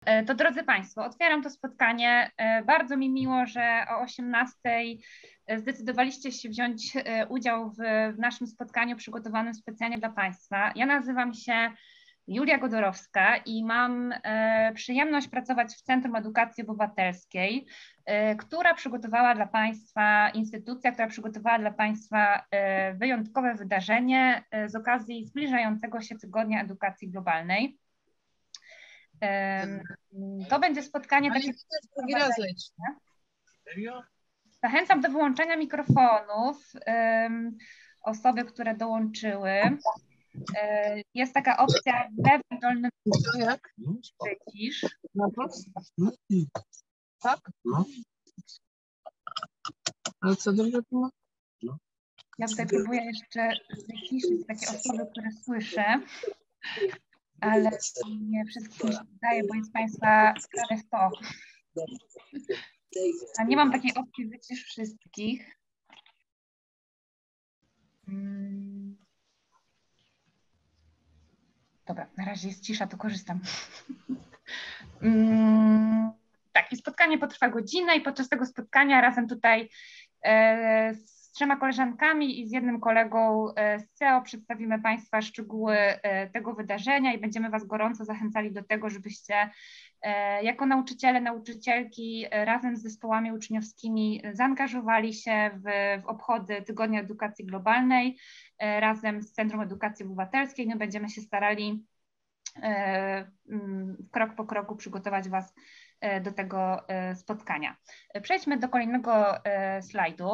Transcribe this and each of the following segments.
To drodzy Państwo, otwieram to spotkanie. Bardzo mi miło, że o 18:00 zdecydowaliście się wziąć udział w naszym spotkaniu przygotowanym specjalnie dla Państwa. Ja nazywam się Julia Godorowska i mam przyjemność pracować w Centrum Edukacji Obywatelskiej, która przygotowała dla Państwa, instytucja, która przygotowała dla Państwa wyjątkowe wydarzenie z okazji zbliżającego się Tygodnia Edukacji Globalnej. To będzie spotkanie takie. Drugi raz leci. Zachęcam do wyłączenia mikrofonów osoby, które dołączyły. Jest taka opcja w lewym dolnym wycisz. Tak? Ale co dobrze było? Ja tutaj próbuję jeszcze wyciszyć takie osoby, które słyszę, ale nie wszystkim się wydaje, bo jest Państwa prawie 100. A nie mam takiej opcji wycisz wszystkich. Dobra, na razie jest cisza, to korzystam. Tak, i spotkanie potrwa godzinę i podczas tego spotkania razem tutaj z 3 koleżankami i z jednym kolegą z CEO przedstawimy Państwa szczegóły tego wydarzenia i będziemy Was gorąco zachęcali do tego, żebyście jako nauczyciele, nauczycielki razem z zespołami uczniowskimi zaangażowali się w obchody Tygodnia Edukacji Globalnej razem z Centrum Edukacji Obywatelskiej. My będziemy się starali krok po kroku przygotować Was do tego spotkania. Przejdźmy do kolejnego slajdu.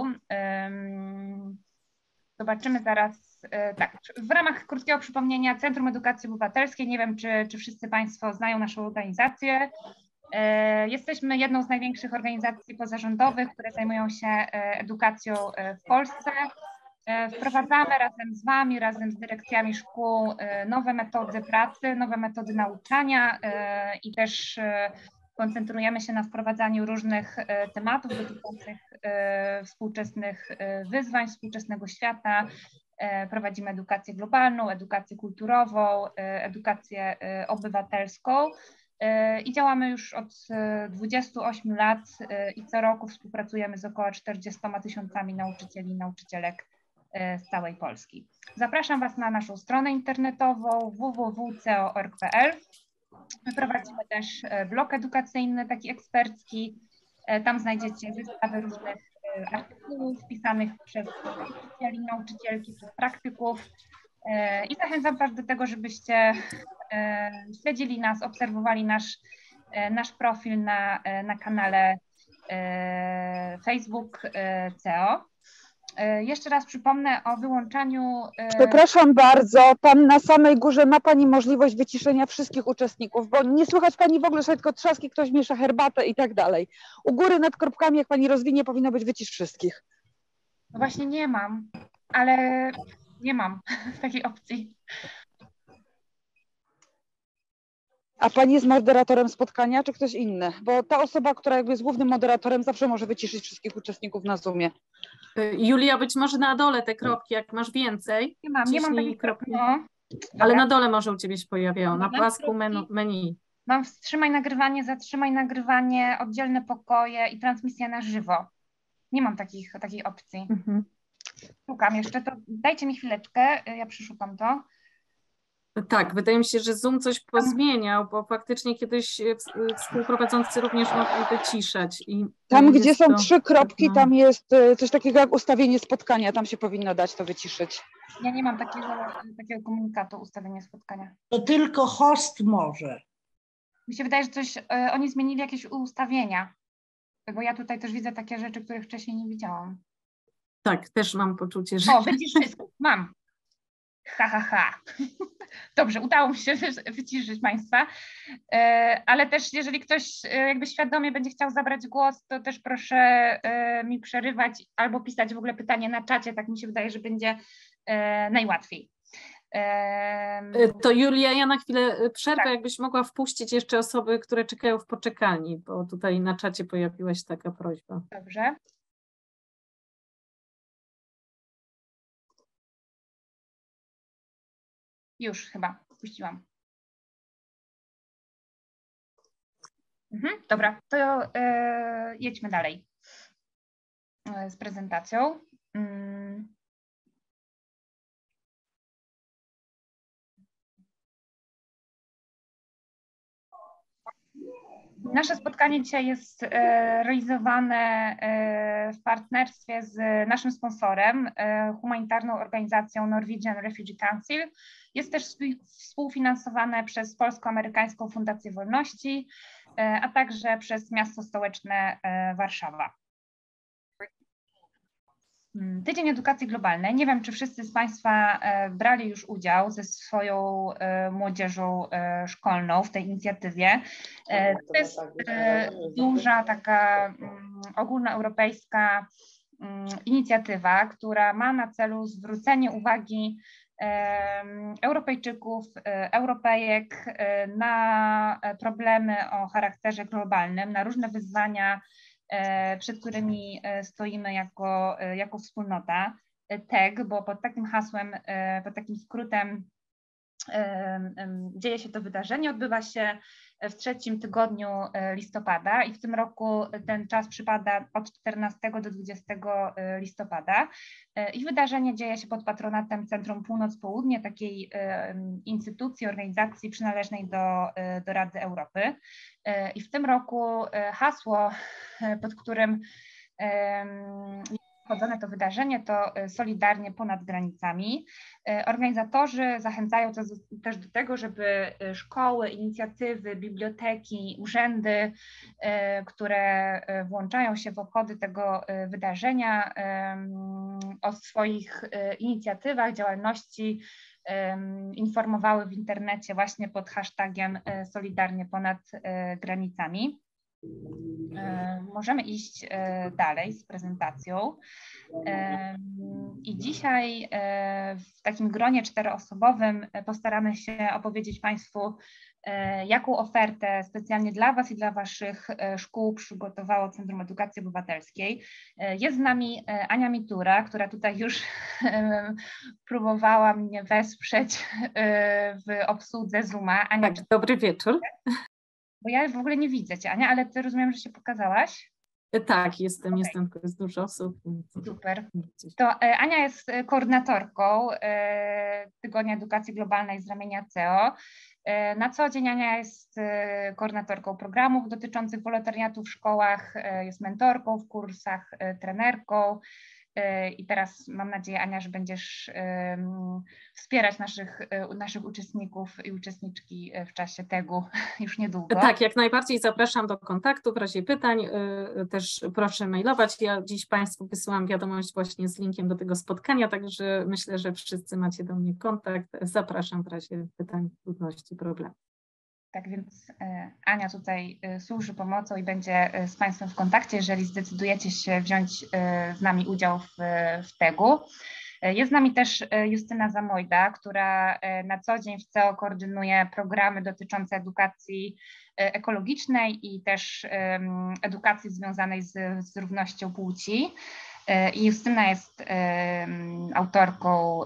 Zobaczymy zaraz, tak, w ramach krótkiego przypomnienia Centrum Edukacji Obywatelskiej, nie wiem, czy wszyscy Państwo znają naszą organizację. Jesteśmy jedną z największych organizacji pozarządowych, które zajmują się edukacją w Polsce. Wprowadzamy razem z Wami, razem z dyrekcjami szkół nowe metody pracy, nowe metody nauczania i też koncentrujemy się na wprowadzaniu różnych tematów dotyczących współczesnych wyzwań, współczesnego świata. Prowadzimy edukację globalną, edukację kulturową, edukację obywatelską i działamy już od 28 lat i co roku współpracujemy z około 40 000 nauczycieli i nauczycielek z całej Polski. Zapraszam Was na naszą stronę internetową www.ceo.org.pl. My prowadzimy też blog edukacyjny, taki ekspercki. Tam znajdziecie zestawy różnych artykułów pisanych przez nauczycieli, nauczycielki, przez praktyków. I zachęcam Was do tego, żebyście śledzili nas, obserwowali nasz profil na kanale Facebook CEO. Jeszcze raz przypomnę o wyłączaniu. Przepraszam bardzo, Pan na samej górze ma Pani możliwość wyciszenia wszystkich uczestników, bo nie słychać Pani w ogóle, że tylko trzaski, ktoś miesza herbatę i tak dalej. U góry nad kropkami, jak Pani rozwinie, powinno być wycisz wszystkich. No właśnie nie mam, ale nie mam takiej opcji. A Pani jest moderatorem spotkania, czy ktoś inny? Bo ta osoba, która jakby jest głównym moderatorem, zawsze może wyciszyć wszystkich uczestników na Zoomie. Julia, być może na dole te kropki, jak masz więcej. Nie mam takich kropki. No. Ale na dole może u Ciebie się pojawiają, na pasku menu. Mam wstrzymaj nagrywanie, zatrzymaj nagrywanie, oddzielne pokoje i transmisja na żywo. Nie mam takiej opcji. Szukam jeszcze, to dajcie mi chwileczkę, ja przeszukam to. Tak, wydaje mi się, że Zoom coś pozmieniał, bo faktycznie kiedyś współprowadzący również mogli wyciszać. Tam, gdzie są 3 kropki, tam jest coś takiego jak ustawienie spotkania, tam się powinno dać to wyciszyć. Ja nie mam takiego komunikatu, ustawienie spotkania. To tylko host może. Mi się wydaje, że oni zmienili jakieś ustawienia, bo ja tutaj też widzę takie rzeczy, których wcześniej nie widziałam. Tak, też mam poczucie, że... O, wycisz wszystko, mam. Ha. Dobrze, udało mi się wyciszyć Państwa, ale też jeżeli ktoś jakby świadomie będzie chciał zabrać głos, to też proszę mi przerywać albo pisać w ogóle pytanie na czacie, tak mi się wydaje, że będzie najłatwiej. To Julia, ja na chwilę przerwę, tak. Jakbyś mogła wpuścić jeszcze osoby, które czekają w poczekalni, bo tutaj na czacie pojawiła się taka prośba. Dobrze. Już chyba wpuściłam. Dobra, to jedźmy dalej z prezentacją. Nasze spotkanie dzisiaj jest realizowane w partnerstwie z naszym sponsorem, humanitarną organizacją Norwegian Refugee Council. Jest też współfinansowane przez Polsko-Amerykańską Fundację Wolności, a także przez miasto stołeczne Warszawa. Tydzień Edukacji Globalnej. Nie wiem, czy wszyscy z Państwa brali już udział ze swoją młodzieżą szkolną w tej inicjatywie. To jest duża taka ogólnoeuropejska inicjatywa, która ma na celu zwrócenie uwagi Europejczyków, Europejek na problemy o charakterze globalnym, na różne wyzwania, przed którymi stoimy jako wspólnota. TEG, bo pod takim hasłem, pod takim skrótem dzieje się to wydarzenie, odbywa się w 3. tygodniu listopada i w tym roku ten czas przypada od 14 do 20 listopada i wydarzenie dzieje się pod patronatem Centrum Północ-Południe, takiej instytucji, organizacji przynależnej do Rady Europy. I w tym roku hasło, pod którym wchodzone to wydarzenie, to Solidarnie ponad granicami. Organizatorzy zachęcają też do tego, żeby szkoły, inicjatywy, biblioteki, urzędy, które włączają się w obchody tego wydarzenia, o swoich inicjatywach, działalności informowały w internecie właśnie pod hashtagiem Solidarnie ponad granicami. Możemy iść dalej z prezentacją. I dzisiaj w takim gronie 4-osobowym postaramy się opowiedzieć Państwu, jaką ofertę specjalnie dla Was i dla Waszych szkół przygotowało Centrum Edukacji Obywatelskiej. Jest z nami Ania Mitura, która tutaj już próbowała mnie wesprzeć w obsłudze Zooma. Ania, Tak, dobry wieczór. Bo ja w ogóle nie widzę Cię, Ania, ale Ty rozumiem, że się pokazałaś? Tak, jestem, tylko jest dużo osób. Super. To Ania jest koordynatorką Tygodnia Edukacji Globalnej z ramienia CEO. Na co dzień Ania jest koordynatorką programów dotyczących wolontariatu w szkołach, jest mentorką w kursach, trenerką. I teraz mam nadzieję, Ania, że będziesz wspierać naszych uczestników i uczestniczki w czasie TEG-u już niedługo. Tak, jak najbardziej zapraszam do kontaktu w razie pytań. Też proszę mailować. Ja dziś Państwu wysyłam wiadomość właśnie z linkiem do tego spotkania, także myślę, że wszyscy macie do mnie kontakt. Zapraszam w razie pytań, trudności, problemów. Tak więc Ania tutaj służy pomocą i będzie z Państwem w kontakcie, jeżeli zdecydujecie się wziąć z nami udział w TEG-u. Jest z nami też Justyna Zamojda, która na co dzień w CEO koordynuje programy dotyczące edukacji ekologicznej i też edukacji związanej z równością płci. I Justyna jest autorką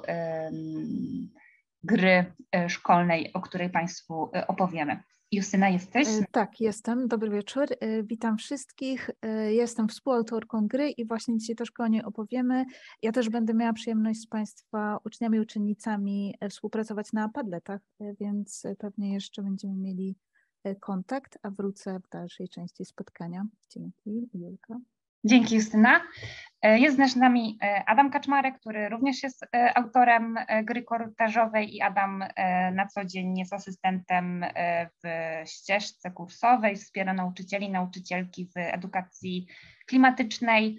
gry szkolnej, o której Państwu opowiemy. Justyna, jesteś? Tak, jestem. Dobry wieczór. Witam wszystkich. Jestem współautorką gry i właśnie dzisiaj troszkę o niej opowiemy. Ja też będę miała przyjemność z Państwa uczniami i uczennicami współpracować na Padletach, więc pewnie jeszcze będziemy mieli kontakt, a wrócę w dalszej części spotkania. Dzięki, Julka. Dzięki, Justyna. Jest też z nami Adam Kaczmarek, który również jest autorem gry korytarzowej i Adam na co dzień jest asystentem w ścieżce kursowej, wspiera nauczycieli i nauczycielki w edukacji klimatycznej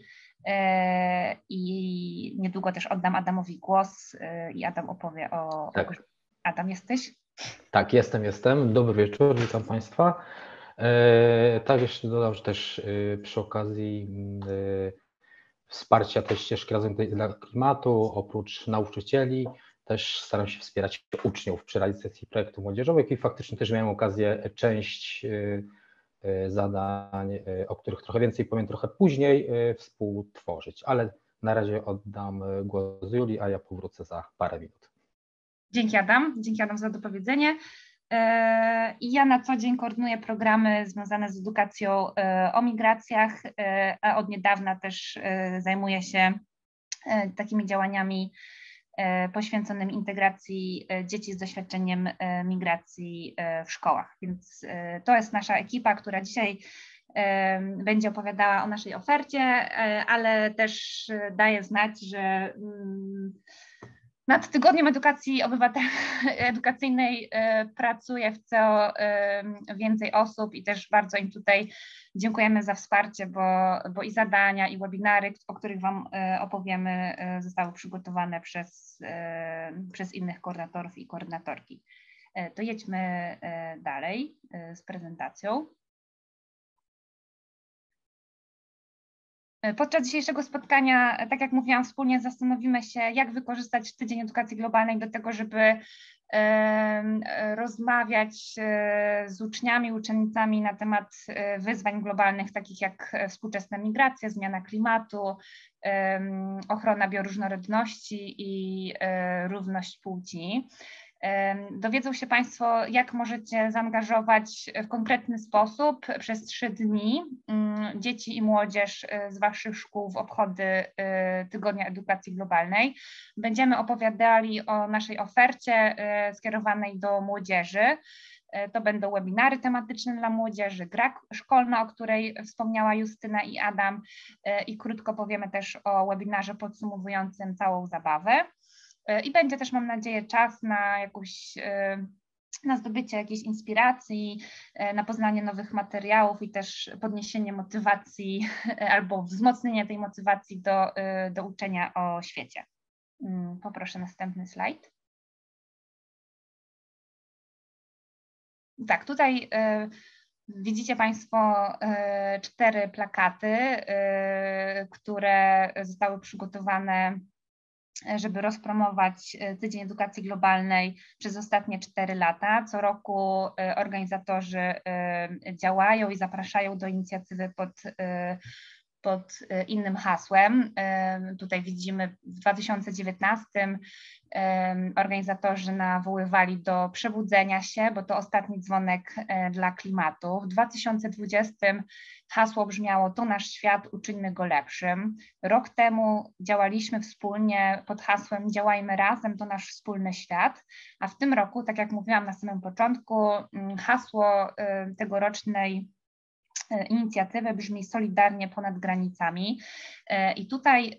i niedługo też oddam Adamowi głos i Adam opowie o... Tak. Adam, jesteś? Tak, jestem. Dobry wieczór, witam Państwa. Tak, jeszcze dodam, że też przy okazji wsparcia tej ścieżki Razem dla Klimatu, oprócz nauczycieli, też staram się wspierać uczniów przy realizacji projektów młodzieżowych i faktycznie też miałem okazję część zadań, o których trochę więcej powiem trochę później, współtworzyć, ale na razie oddam głos Julii, a ja powrócę za parę minut. Dzięki Adam za dopowiedzenie. I ja na co dzień koordynuję programy związane z edukacją o migracjach, a od niedawna też zajmuję się takimi działaniami poświęconymi integracji dzieci z doświadczeniem migracji w szkołach. Więc to jest nasza ekipa, która dzisiaj będzie opowiadała o naszej ofercie, ale też daje znać, że nad Tygodniem Edukacji Edukacyjnej pracuje w co więcej osób i też bardzo im tutaj dziękujemy za wsparcie, bo i zadania, i webinary, o których Wam opowiemy, zostały przygotowane przez innych koordynatorów i koordynatorki. To jedźmy dalej z prezentacją. Podczas dzisiejszego spotkania, tak jak mówiłam, wspólnie zastanowimy się, jak wykorzystać Tydzień Edukacji Globalnej do tego, żeby rozmawiać z uczniami, uczennicami na temat wyzwań globalnych, takich jak współczesna migracja, zmiana klimatu, ochrona bioróżnorodności i równość płci. Dowiedzą się Państwo, jak możecie zaangażować w konkretny sposób przez 3 dni dzieci i młodzież z Waszych szkół w obchody Tygodnia Edukacji Globalnej. Będziemy opowiadali o naszej ofercie skierowanej do młodzieży. To będą webinary tematyczne dla młodzieży, gra szkolna, o której wspomniała Justyna i Adam, i krótko powiemy też o webinarze podsumowującym całą zabawę. I będzie też, mam nadzieję, czas na zdobycie jakiejś inspiracji, na poznanie nowych materiałów i też podniesienie motywacji albo wzmocnienie tej motywacji do uczenia o świecie. Poproszę następny slajd. Tak, tutaj widzicie Państwo 4 plakaty, które zostały przygotowane, żeby rozpromować Tydzień Edukacji Globalnej przez ostatnie 4 lata. Co roku organizatorzy działają i zapraszają do inicjatywy pod innym hasłem. Tutaj widzimy w 2019 organizatorzy nawoływali do przebudzenia się, bo to ostatni dzwonek dla klimatu. W 2020 hasło brzmiało: to nasz świat, uczyńmy go lepszym. Rok temu działaliśmy wspólnie pod hasłem działajmy razem, to nasz wspólny świat, a w tym roku, tak jak mówiłam na samym początku, hasło tegorocznej inicjatywy brzmi solidarnie ponad granicami. I tutaj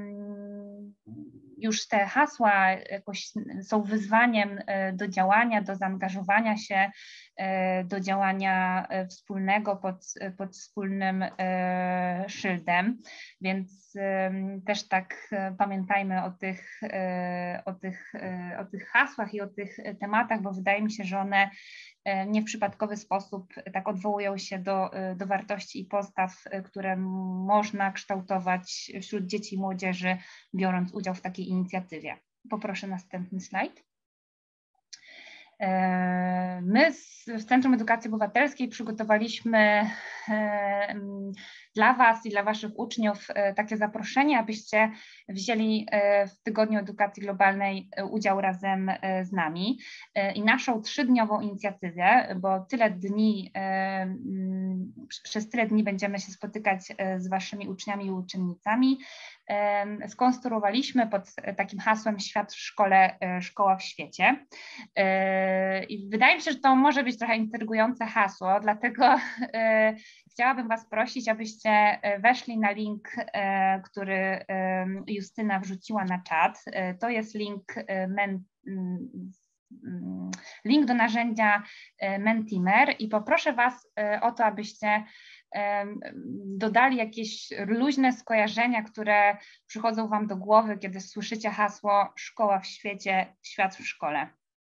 już te hasła jakoś są wyzwaniem do działania, do zaangażowania się, do działania wspólnego pod wspólnym szyldem, więc też tak pamiętajmy o tych hasłach i o tych tematach, bo wydaje mi się, że one nie w przypadkowy sposób tak odwołują się do wartości i postaw, które można kształtować wśród dzieci i młodzieży, biorąc udział w takiej inicjatywie. Poproszę następny slajd. My w Centrum Edukacji Obywatelskiej przygotowaliśmy dla Was i dla Waszych uczniów takie zaproszenie, abyście wzięli w Tygodniu Edukacji Globalnej udział razem z nami. I naszą 3-dniową inicjatywę, bo przez tyle dni będziemy się spotykać z Waszymi uczniami i uczennicami, skonstruowaliśmy pod takim hasłem Świat w szkole, szkoła w świecie. I wydaje mi się, że to może być trochę intrygujące hasło, dlatego chciałabym Was prosić, abyście weszli na link, który Justyna wrzuciła na czat. To jest link do narzędzia Mentimer i poproszę Was o to, abyście dodali jakieś luźne skojarzenia, które przychodzą Wam do głowy, kiedy słyszycie hasło szkoła w świecie, świat w szkole.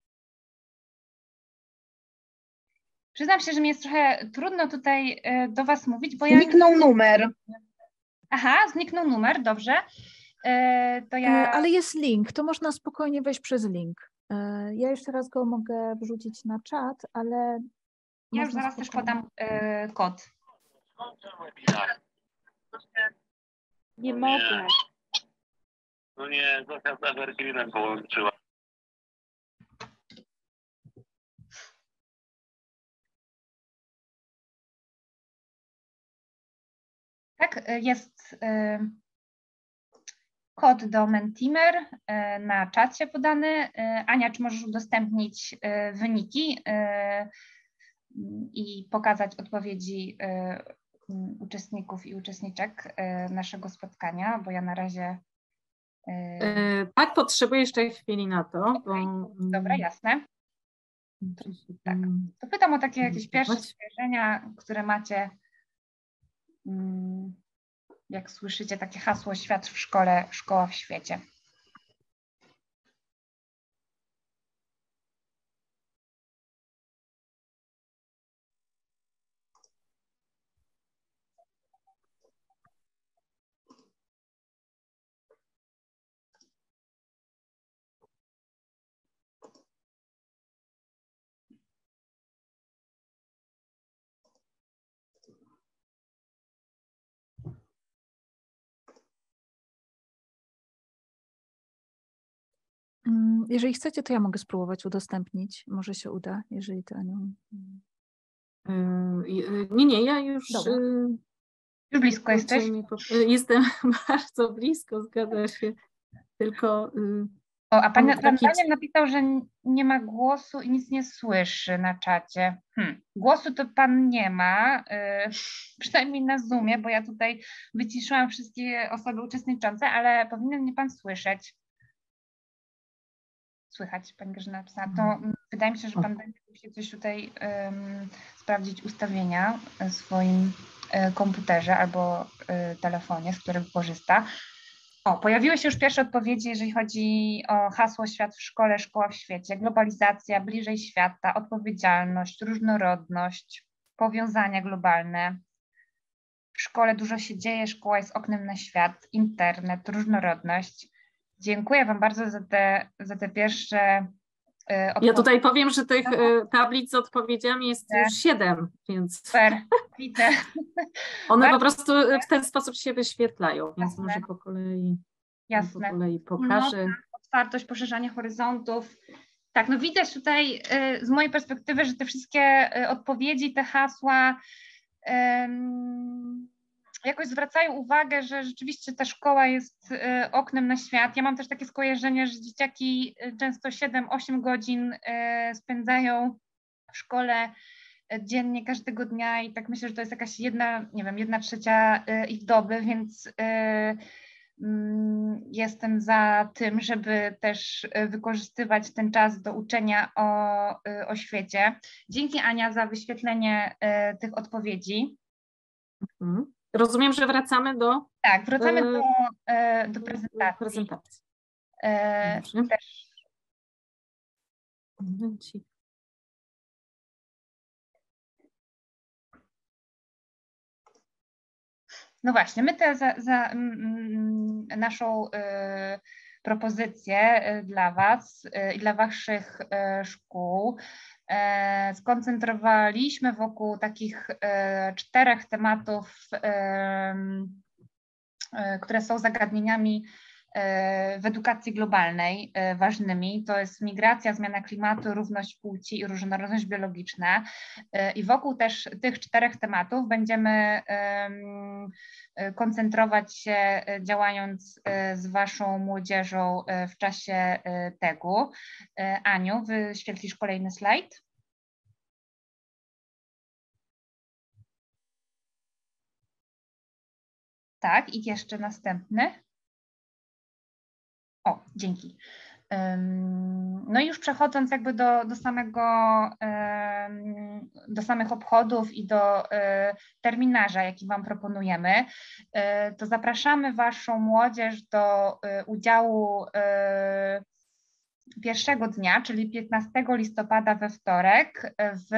Przyznam się, że mi jest trochę trudno tutaj do Was mówić, bo Zniknął numer. Aha, zniknął numer, dobrze. To ja... Ale jest link, to można spokojnie wejść przez link. Ja jeszcze raz go mogę wrzucić na czat, ale... Ja już zaraz też podam kod. Nie mogę. No nie, Zosia z Evergreenem połączyła. Tak, jest kod do Mentimer na czacie podany. Ania, czy możesz udostępnić wyniki i pokazać odpowiedzi uczestników i uczestniczek naszego spotkania, bo ja na razie... Tak, potrzebuję jeszcze chwili na to. Bo... Dobra, jasne. Tak. To pytam o takie jakieś pierwsze skojarzenia, które macie, jak słyszycie takie hasło świat w szkole, szkoła w świecie. Jeżeli chcecie, to ja mogę spróbować udostępnić. Może się uda, jeżeli to Aniu... Nie, ja już... Już blisko jesteś? Jestem bardzo blisko, zgadza się. Tylko... A pan Daniel napisał, że nie ma głosu i nic nie słyszy na czacie. Głosu to pan nie ma, przynajmniej na Zoomie, bo ja tutaj wyciszyłam wszystkie osoby uczestniczące, ale powinien mnie pan słyszeć. Słychać, pani Grażyna napisała. To wydaje mi się, że pan będzie musiał coś tutaj sprawdzić ustawienia w swoim komputerze albo telefonie, z którego korzysta. Pojawiły się już pierwsze odpowiedzi, jeżeli chodzi o hasło świat w szkole, szkoła w świecie, globalizacja, bliżej świata, odpowiedzialność, różnorodność, powiązania globalne. W szkole dużo się dzieje, szkoła jest oknem na świat, internet, różnorodność. Dziękuję wam bardzo za te pierwsze odpowiedzi. Ja tutaj powiem, że tych tablic z odpowiedziami jest już 7, więc super, widzę. One po prostu w ten sposób się wyświetlają, więc może po kolei pokażę. Otwartość, poszerzanie horyzontów. Tak, no widać tutaj z mojej perspektywy, że te wszystkie odpowiedzi, te hasła jakoś zwracają uwagę, że rzeczywiście ta szkoła jest oknem na świat. Ja mam też takie skojarzenie, że dzieciaki często 7-8 godzin spędzają w szkole dziennie, każdego dnia i tak myślę, że to jest jakaś jedna trzecia ich doby, więc jestem za tym, żeby też wykorzystywać ten czas do uczenia o świecie. Dzięki Ania za wyświetlenie tych odpowiedzi. Rozumiem, że wracamy do... Tak, wracamy do prezentacji. Też. No właśnie, my za naszą propozycję dla Was i dla Waszych szkół skoncentrowaliśmy wokół takich 4 tematów, które są zagadnieniami w edukacji globalnej ważnymi. To jest migracja, zmiana klimatu, równość płci i różnorodność biologiczna. I wokół też tych 4 tematów będziemy koncentrować się, działając z Waszą młodzieżą w czasie TEG-u. Aniu, wyświetlisz kolejny slajd? Tak, i jeszcze następny. Dzięki. No i już przechodząc jakby do samych obchodów i do terminarza, jaki Wam proponujemy, to zapraszamy Waszą młodzież do udziału pierwszego dnia, czyli 15 listopada we wtorek,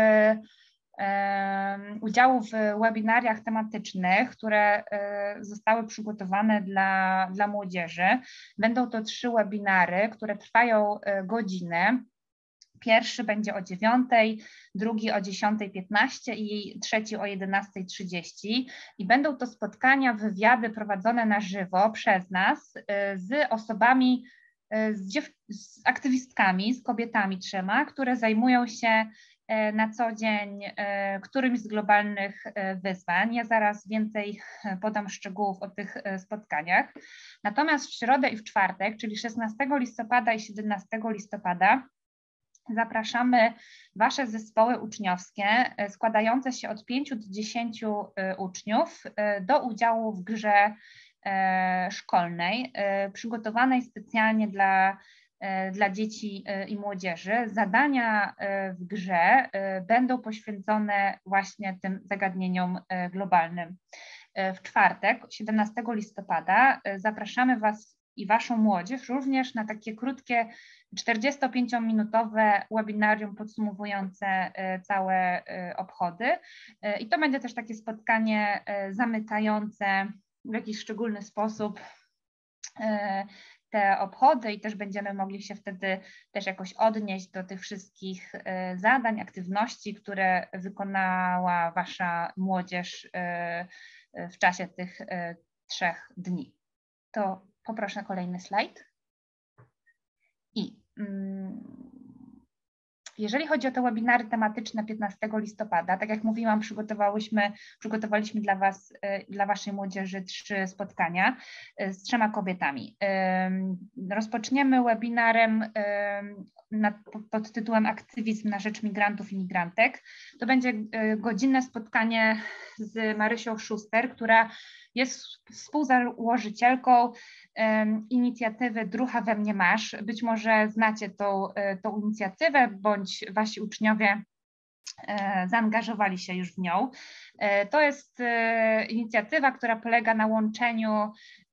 udziału w webinariach tematycznych, które zostały przygotowane dla młodzieży. Będą to 3 webinary, które trwają godzinę. Pierwszy będzie o 9:00, drugi o 10:15 i trzeci o 11:30. I będą to spotkania, wywiady prowadzone na żywo przez nas z osobami, z aktywistkami, z kobietami 3, które zajmują się na co dzień którymś z globalnych wyzwań. Ja zaraz więcej podam szczegółów o tych spotkaniach. Natomiast w środę i w czwartek, czyli 16 listopada i 17 listopada, zapraszamy Wasze zespoły uczniowskie składające się od 5 do 10 uczniów do udziału w grze szkolnej przygotowanej specjalnie dla dzieci i młodzieży. Zadania w grze będą poświęcone właśnie tym zagadnieniom globalnym. W czwartek, 17 listopada, zapraszamy Was i Waszą młodzież również na takie krótkie 45-minutowe webinarium podsumowujące całe obchody. I to będzie też takie spotkanie zamykające w jakiś szczególny sposób te obchody i też będziemy mogli się wtedy też jakoś odnieść do tych wszystkich zadań, aktywności, które wykonała Wasza młodzież w czasie tych 3 dni. To poproszę kolejny slajd. I jeżeli chodzi o te webinary tematyczne 15 listopada, tak jak mówiłam, przygotowaliśmy dla Waszej młodzieży 3 spotkania z 3 kobietami. Rozpoczniemy webinarem pod tytułem Aktywizm na rzecz migrantów i migrantek. To będzie godzinne spotkanie z Marysią Szuster, która jest współzałożycielką inicjatywy Drucha we mnie masz. Być może znacie tą inicjatywę, bądź Wasi uczniowie zaangażowali się już w nią. To jest inicjatywa, która polega na łączeniu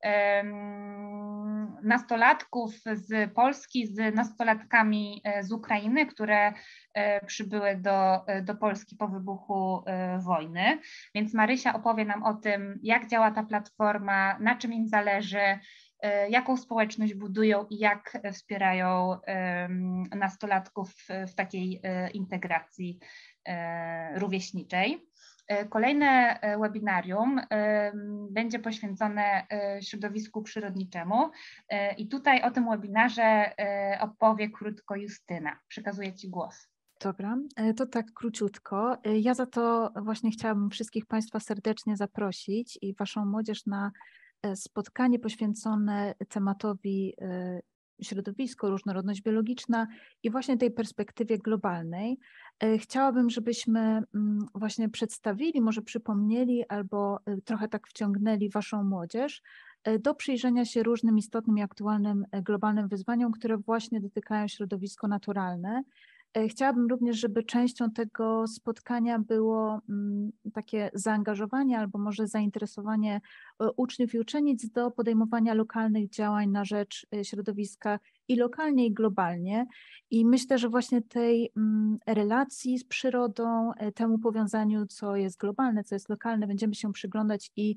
nastolatków z Polski z nastolatkami z Ukrainy, które przybyły do Polski po wybuchu wojny. Więc Marysia opowie nam o tym, jak działa ta platforma, na czym im zależy, jaką społeczność budują i jak wspierają nastolatków w takiej integracji rówieśniczej. Kolejne webinarium będzie poświęcone środowisku przyrodniczemu i tutaj o tym webinarze opowie krótko Justyna. Przekazuję Ci głos. Dobra, to tak króciutko. Ja za to właśnie chciałabym wszystkich Państwa serdecznie zaprosić i Waszą młodzież na spotkanie poświęcone tematowi środowisko, różnorodność biologiczna i właśnie tej perspektywie globalnej. Chciałabym, żebyśmy właśnie przedstawili, może przypomnieli albo trochę tak wciągnęli Waszą młodzież do przyjrzenia się różnym istotnym i aktualnym globalnym wyzwaniom, które właśnie dotykają środowisko naturalne. Chciałabym również, żeby częścią tego spotkania było takie zaangażowanie albo może zainteresowanie uczniów i uczennic do podejmowania lokalnych działań na rzecz środowiska i lokalnie, i globalnie. I myślę, że właśnie tej relacji z przyrodą, temu powiązaniu, co jest globalne, co jest lokalne, będziemy się przyglądać i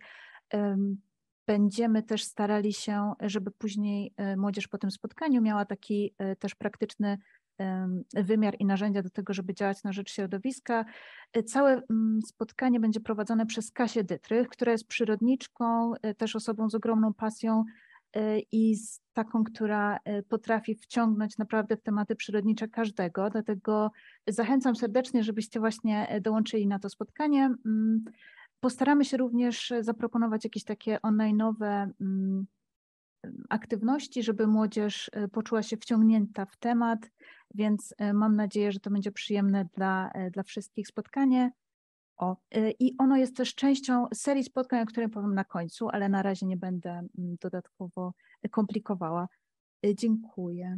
będziemy też starali się, żeby później młodzież po tym spotkaniu miała taki też praktyczny wymiar i narzędzia do tego, żeby działać na rzecz środowiska. Całe spotkanie będzie prowadzone przez Kasię Dytrych, która jest przyrodniczką, też osobą z ogromną pasją i z taką, która potrafi wciągnąć naprawdę w tematy przyrodnicze każdego. Dlatego zachęcam serdecznie, żebyście właśnie dołączyli na to spotkanie. Postaramy się również zaproponować jakieś takie online'owe aktywności, żeby młodzież poczuła się wciągnięta w temat, więc mam nadzieję, że to będzie przyjemne dla wszystkich spotkanie. I ono jest też częścią serii spotkań, o której powiem na końcu, ale na razie nie będę dodatkowo komplikowała. Dziękuję.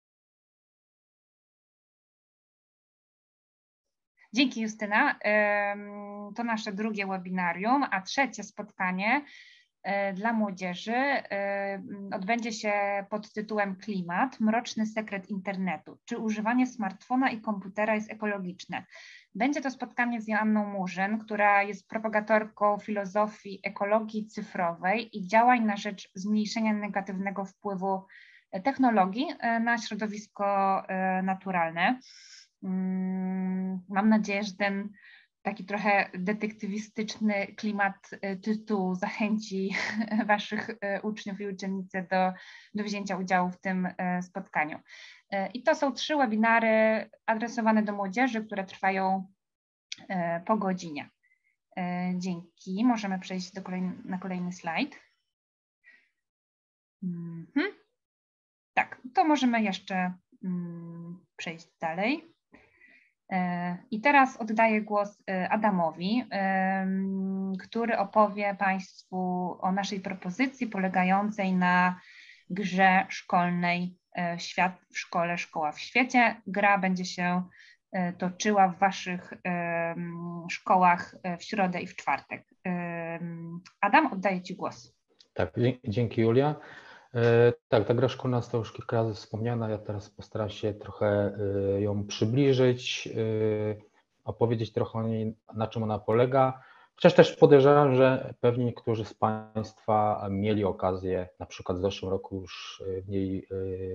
Dzięki Justyna. To nasze drugie webinarium, a trzecie spotkanie dla młodzieży odbędzie się pod tytułem Klimat, mroczny sekret internetu. Czy używanie smartfona i komputera jest ekologiczne? Będzie to spotkanie z Joanną Murzyn, która jest propagatorką filozofii ekologii cyfrowej i działań na rzecz zmniejszenia negatywnego wpływu technologii na środowisko naturalne. Mam nadzieję, że ten taki trochę detektywistyczny klimat tytułu zachęci Waszych uczniów i uczennice do wzięcia udziału w tym spotkaniu. I to są 3 webinary adresowane do młodzieży, które trwają po godzinie. Dzięki. Możemy przejść na kolejny slajd. Tak, to możemy jeszcze przejść dalej. I teraz oddaję głos Adamowi, który opowie Państwu o naszej propozycji polegającej na grze szkolnej Świat w szkole, szkoła w świecie. Gra będzie się toczyła w Waszych szkołach w środę i w czwartek. Adam, oddaję Ci głos. Tak, dzięki Julia. Tak, ta gra szkolna została już kilka razy wspomniana. Ja teraz postaram się trochę ją przybliżyć, opowiedzieć trochę o niej, na czym ona polega. Chociaż też podejrzewam, że pewnie niektórzy z Państwa mieli okazję na przykład w zeszłym roku już w niej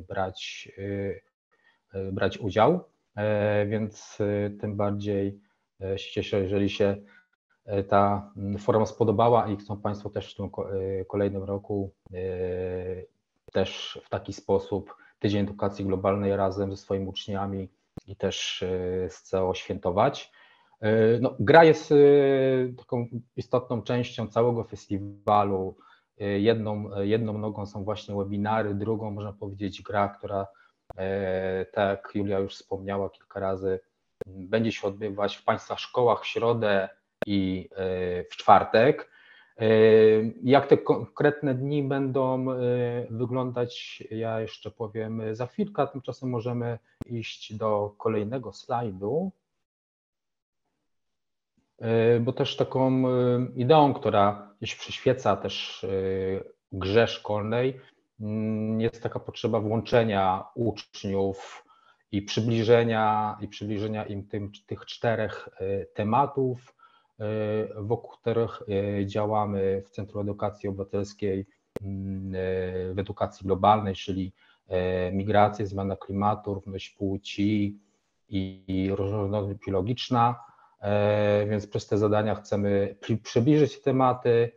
brać udział, więc tym bardziej się cieszę, jeżeli się ta forma spodobała i chcą Państwo też w tym kolejnym roku też w taki sposób Tydzień Edukacji Globalnej razem ze swoimi uczniami i też chcą świętować. No, gra jest taką istotną częścią całego festiwalu. Jedną nogą są właśnie webinary, drugą można powiedzieć gra, która, tak jak Julia już wspomniała kilka razy, będzie się odbywać w Państwa szkołach w środę i w czwartek. Jak te konkretne dni będą wyglądać, ja jeszcze powiem za chwilkę, a tymczasem możemy iść do kolejnego slajdu, bo też taką ideą, która gdzieś przyświeca też grze szkolnej, jest taka potrzeba włączenia uczniów i przybliżenia im tych 4 tematów, wokół których działamy w Centrum Edukacji Obywatelskiej w edukacji globalnej, czyli migracje, zmiana klimatu, równość płci i różnorodność biologiczna. Więc przez te zadania chcemy przybliżyć tematy,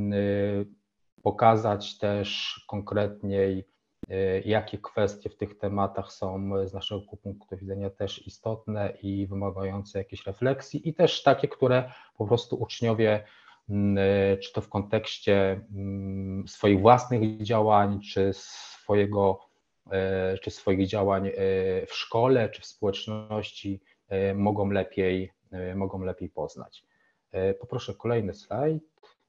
pokazać też konkretniej, jakie kwestie w tych tematach są z naszego punktu widzenia też istotne i wymagające jakiejś refleksji i też takie, które po prostu uczniowie, czy to w kontekście swoich własnych działań, czy swoich działań w szkole, czy w społeczności mogą lepiej poznać. Poproszę kolejny slajd.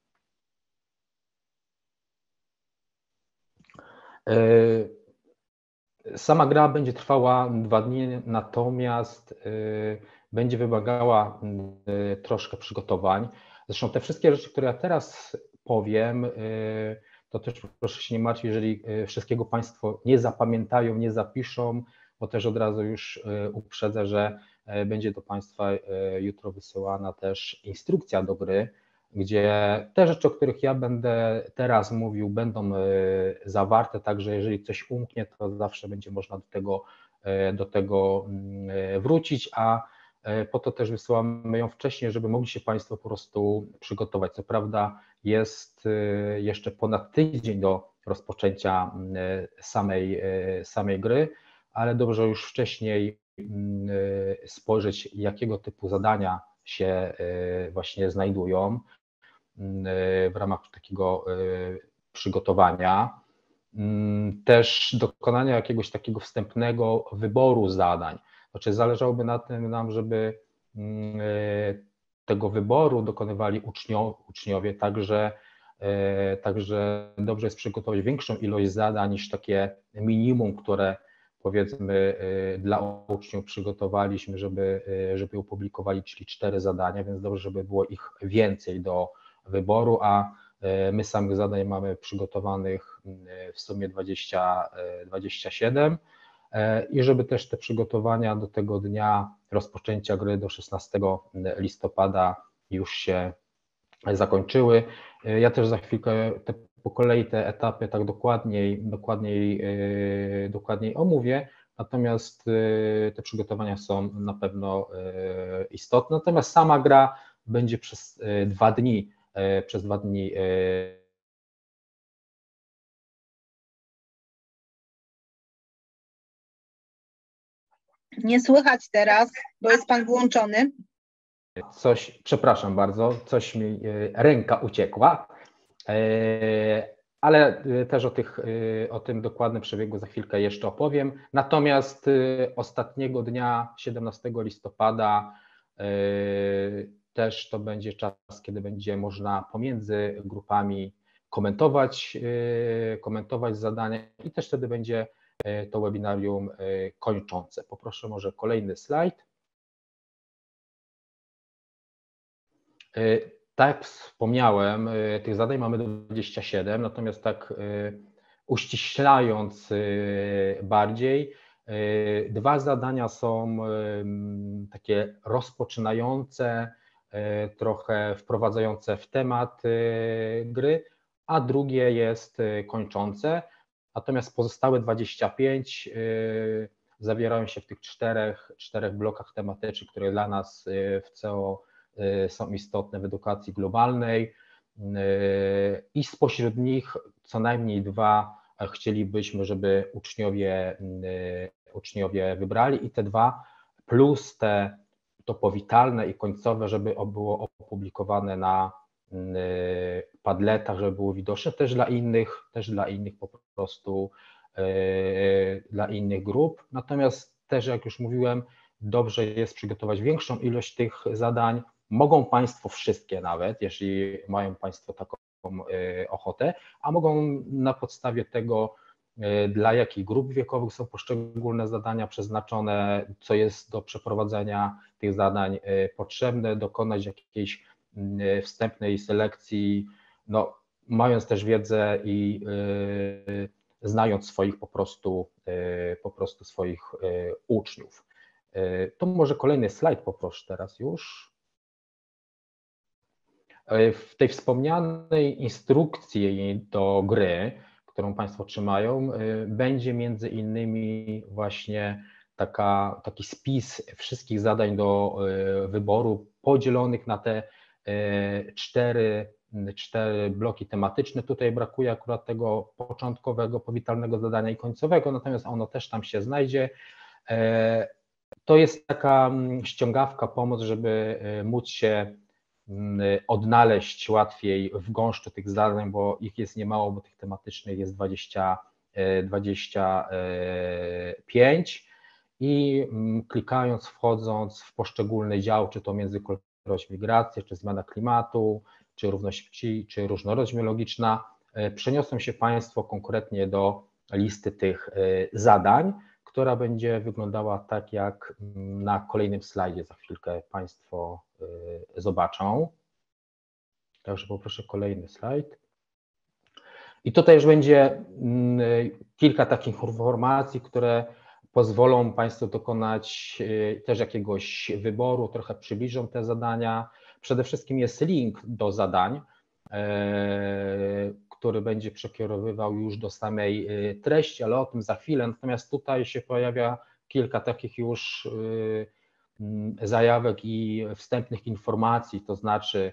Sama gra będzie trwała 2 dni, natomiast będzie wymagała troszkę przygotowań. Zresztą te wszystkie rzeczy, które ja teraz powiem, to też proszę się nie martwić, jeżeli wszystkiego Państwo nie zapamiętają, nie zapiszą, bo też od razu już uprzedzę, że będzie do Państwa jutro wysyłana też instrukcja do gry, gdzie te rzeczy, o których ja będę teraz mówił, będą zawarte, także jeżeli coś umknie, to zawsze będzie można do tego wrócić, a po to też wysyłamy ją wcześniej, żeby mogli się Państwo po prostu przygotować. Co prawda jest jeszcze ponad tydzień do rozpoczęcia samej gry, ale dobrze już wcześniej spojrzeć, jakiego typu zadania się właśnie znajdują w ramach takiego przygotowania. Też dokonania jakiegoś takiego wstępnego wyboru zadań. Znaczy zależałoby na tym nam, żeby tego wyboru dokonywali uczniowie, także dobrze jest przygotować większą ilość zadań niż takie minimum, które powiedzmy dla uczniów przygotowaliśmy, żeby opublikowali, czyli 4 zadania, więc dobrze, żeby było ich więcej do wyboru, a my samych zadań mamy przygotowanych w sumie 27 i żeby też te przygotowania do tego dnia rozpoczęcia gry do 16 listopada już się zakończyły. Ja też za chwilkę po kolei te etapy tak dokładniej omówię, natomiast te przygotowania są na pewno istotne. Natomiast sama gra będzie przez 2 dni Nie słychać teraz, bo jest Pan włączony. Przepraszam bardzo, coś mi ręka uciekła, ale też o tym dokładnym przebiegu za chwilkę jeszcze opowiem. Natomiast ostatniego dnia, 17 listopada, też to będzie czas, kiedy będzie można pomiędzy grupami komentować zadania i też wtedy będzie to webinarium kończące. Poproszę może kolejny slajd. Tak jak wspomniałem, tych zadań mamy 27, natomiast tak uściślając bardziej, 2 zadania są takie rozpoczynające, trochę wprowadzające w temat gry, a drugie jest kończące, natomiast pozostałe 25 zawierają się w tych czterech blokach tematycznych, które dla nas w CEO są istotne w edukacji globalnej i spośród nich co najmniej 2 chcielibyśmy, żeby uczniowie wybrali i te 2 plus to powitalne i końcowe, żeby było opublikowane na Padletach, żeby było widoczne też dla innych po prostu, dla innych grup. Natomiast też, jak już mówiłem, dobrze jest przygotować większą ilość tych zadań. Mogą Państwo wszystkie nawet, jeśli mają Państwo taką ochotę, a mogą na podstawie tego, dla jakich grup wiekowych są poszczególne zadania przeznaczone, co jest do przeprowadzenia tych zadań potrzebne, dokonać jakiejś wstępnej selekcji, no, mając też wiedzę i znając swoich po prostu swoich uczniów. To może kolejny slajd poproszę teraz już. W tej wspomnianej instrukcji do gry, którą Państwo otrzymają, będzie między innymi właśnie taki spis wszystkich zadań do wyboru podzielonych na te 4 bloki tematyczne. Tutaj brakuje akurat tego początkowego, powitalnego zadania i końcowego, natomiast ono też tam się znajdzie. To jest taka ściągawka, pomoc, żeby móc się odnaleźć łatwiej w gąszczu tych zadań, bo ich jest niemało, bo tych tematycznych jest 25 i klikając, wchodząc w poszczególny dział, czy to międzykulturowość, migracja, czy zmiana klimatu, czy równość płci, czy różnorodność biologiczna, przeniosą się Państwo konkretnie do listy tych zadań, która będzie wyglądała tak, jak na kolejnym slajdzie za chwilkę Państwo zobaczą. Także poproszę kolejny slajd. I tutaj już będzie kilka takich informacji, które pozwolą Państwu dokonać też jakiegoś wyboru, trochę przybliżą te zadania. Przede wszystkim jest link do zadań, który będzie przekierowywał już do samej treści, ale o tym za chwilę. Natomiast tutaj się pojawia kilka takich już zajawek i wstępnych informacji, to znaczy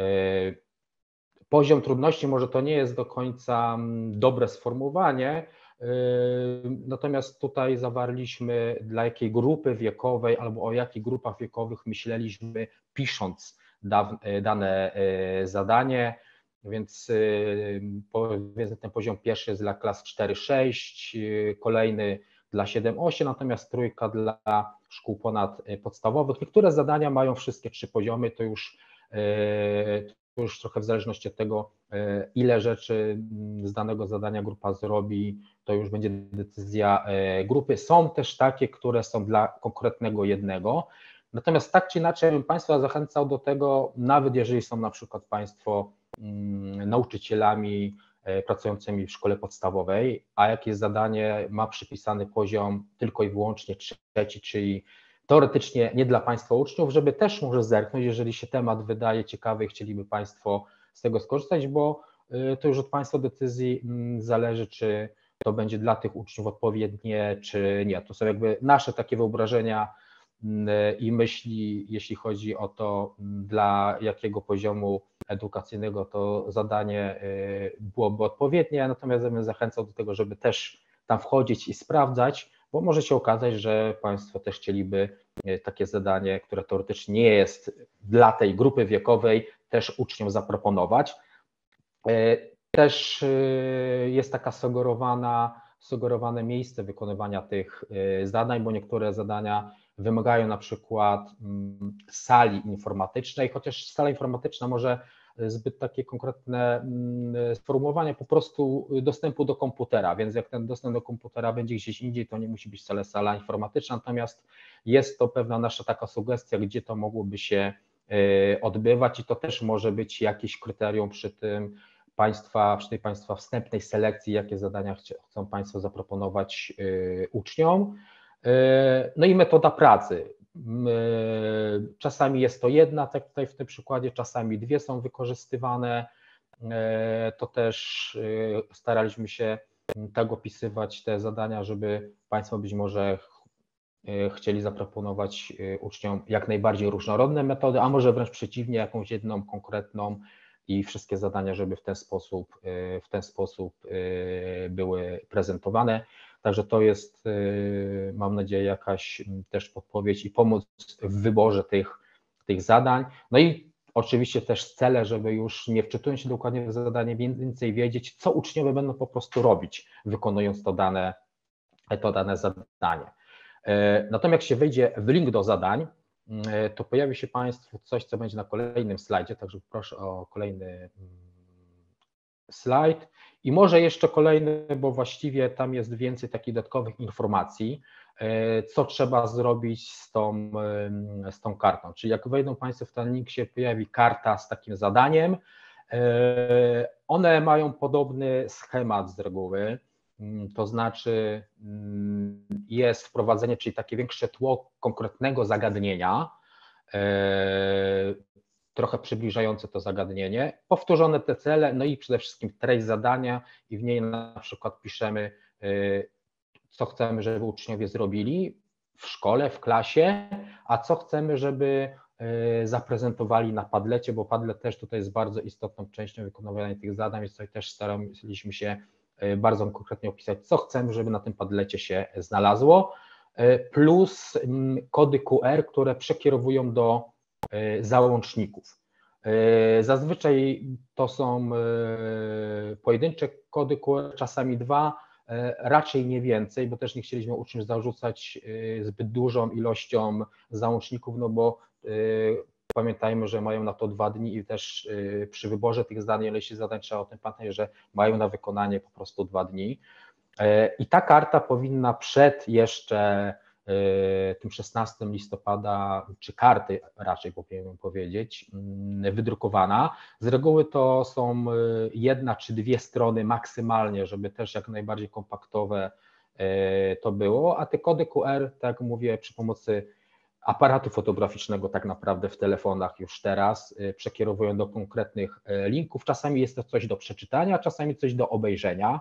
poziom trudności, może to nie jest do końca dobre sformułowanie, natomiast tutaj zawarliśmy, dla jakiej grupy wiekowej albo o jakich grupach wiekowych myśleliśmy, pisząc dane zadanie, więc powiedzmy ten poziom pierwszy jest dla klas 4-6, kolejny dla 7-8, natomiast trójka dla szkół ponadpodstawowych. Niektóre zadania mają wszystkie 3 poziomy, to już trochę w zależności od tego, ile rzeczy z danego zadania grupa zrobi, to już będzie decyzja grupy. Są też takie, które są dla konkretnego jednego, natomiast tak czy inaczej bym Państwa zachęcał do tego, nawet jeżeli są na przykład Państwo nauczycielami pracującymi w szkole podstawowej, a jakieś zadanie ma przypisany poziom tylko i wyłącznie 3, czyli teoretycznie nie dla Państwa uczniów, żeby też może zerknąć, jeżeli się temat wydaje ciekawy i chcieliby Państwo z tego skorzystać, bo to już od Państwa decyzji zależy, czy to będzie dla tych uczniów odpowiednie, czy nie. To są jakby nasze takie wyobrażenia i myśli, jeśli chodzi o to, dla jakiego poziomu edukacyjnego to zadanie byłoby odpowiednie, natomiast ja bym zachęcał do tego, żeby też tam wchodzić i sprawdzać, bo może się okazać, że Państwo też chcieliby takie zadanie, które teoretycznie nie jest dla tej grupy wiekowej, też uczniom zaproponować. Też jest taka sugerowane miejsce wykonywania tych zadań, bo niektóre zadania wymagają na przykład sali informatycznej, chociaż sala informatyczna może zbyt takie konkretne sformułowanie, po prostu dostępu do komputera, więc jak ten dostęp do komputera będzie gdzieś indziej, to nie musi być wcale sala informatyczna, natomiast jest to pewna nasza taka sugestia, gdzie to mogłoby się odbywać i to też może być jakieś kryterium przy tej Państwa wstępnej selekcji, jakie zadania chcą Państwo zaproponować uczniom. No i metoda pracy. Czasami jest to jedna, tak tutaj w tym przykładzie, czasami dwie są wykorzystywane. To też staraliśmy się tak opisywać te zadania, żeby Państwo być może chcieli zaproponować uczniom jak najbardziej różnorodne metody, a może wręcz przeciwnie, jakąś jedną konkretną i wszystkie zadania, żeby w ten sposób były prezentowane. Także to jest, mam nadzieję, jakaś też podpowiedź i pomoc w wyborze tych zadań. No i oczywiście też cele, żeby już nie wczytując się dokładnie w zadanie, więcej wiedzieć, co uczniowie będą po prostu robić, wykonując to dane zadanie. Natomiast jak się wejdzie w link do zadań, to pojawi się Państwu coś, co będzie na kolejnym slajdzie, także proszę o kolejny slajd. I może jeszcze kolejny, bo właściwie tam jest więcej takich dodatkowych informacji, co trzeba zrobić z tą kartą. Czyli jak wejdą Państwo w ten link, się pojawi karta z takim zadaniem. One mają podobny schemat z reguły, to znaczy jest wprowadzenie, czyli takie większe tło konkretnego zagadnienia, trochę przybliżające to zagadnienie, powtórzone te cele, no i przede wszystkim treść zadania i w niej na przykład piszemy, co chcemy, żeby uczniowie zrobili w szkole, w klasie, a co chcemy, żeby zaprezentowali na Padlecie, bo Padlet też tutaj jest bardzo istotną częścią wykonywania tych zadań, więc tutaj też staraliśmy się bardzo konkretnie opisać, co chcemy, żeby na tym Padlecie się znalazło, plus kody QR, które przekierowują do załączników. Zazwyczaj to są pojedyncze kody QR, czasami dwa, raczej nie więcej, bo też nie chcieliśmy uczniom zarzucać zbyt dużą ilością załączników, no bo pamiętajmy, że mają na to 2 dni i też przy wyborze tych zadań, jeśli zadań trzeba o tym pamiętać, że mają na wykonanie po prostu 2 dni. I ta karta powinna przed jeszcze tym 16 listopada, czy karty raczej powinienem powiedzieć, wydrukowana. Z reguły to są 1 czy 2 strony maksymalnie, żeby też jak najbardziej kompaktowe to było, a te kody QR, tak jak mówię, przy pomocy aparatu fotograficznego tak naprawdę w telefonach już teraz przekierowują do konkretnych linków. Czasami jest to coś do przeczytania, czasami coś do obejrzenia,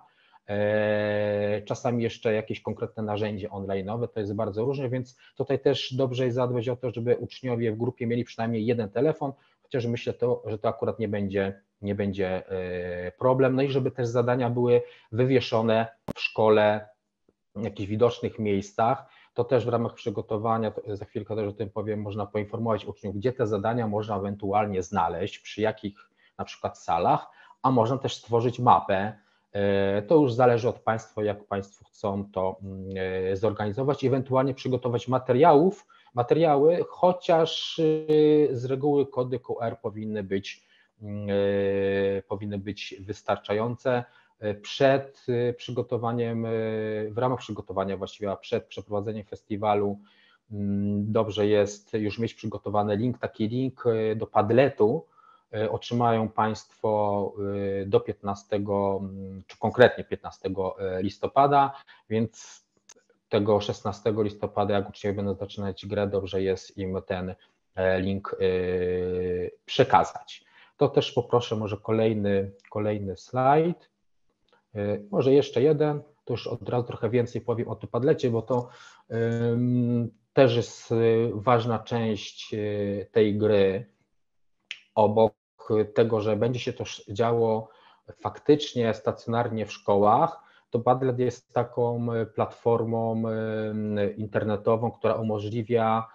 czasami jeszcze jakieś konkretne narzędzie online'owe, to jest bardzo różnie, więc tutaj też dobrze jest zadbać o to, żeby uczniowie w grupie mieli przynajmniej 1 telefon, chociaż myślę, że to akurat nie będzie problem, no i żeby też zadania były wywieszone w szkole w jakichś widocznych miejscach. To też w ramach przygotowania, za chwilkę też o tym powiem, można poinformować uczniów, gdzie te zadania można ewentualnie znaleźć, przy jakich na przykład salach, a można też stworzyć mapę. To już zależy od Państwa, jak Państwo chcą to zorganizować, ewentualnie przygotować materiały, chociaż z reguły kody QR powinny być wystarczające. Przed przygotowaniem, w ramach przygotowania właściwie, a przed przeprowadzeniem festiwalu dobrze jest już mieć przygotowany taki link do Padletu. Otrzymają Państwo do 15, czy konkretnie 15 listopada, więc tego 16 listopada, jak uczniowie będą zaczynać grę, dobrze jest im ten link przekazać. To też poproszę może kolejny slajd. Może jeszcze jeden, to już od razu trochę więcej powiem o tym Padlecie, bo to też jest ważna część tej gry. Obok tego, że będzie się to działo faktycznie stacjonarnie w szkołach, to Padlet jest taką platformą internetową, która umożliwia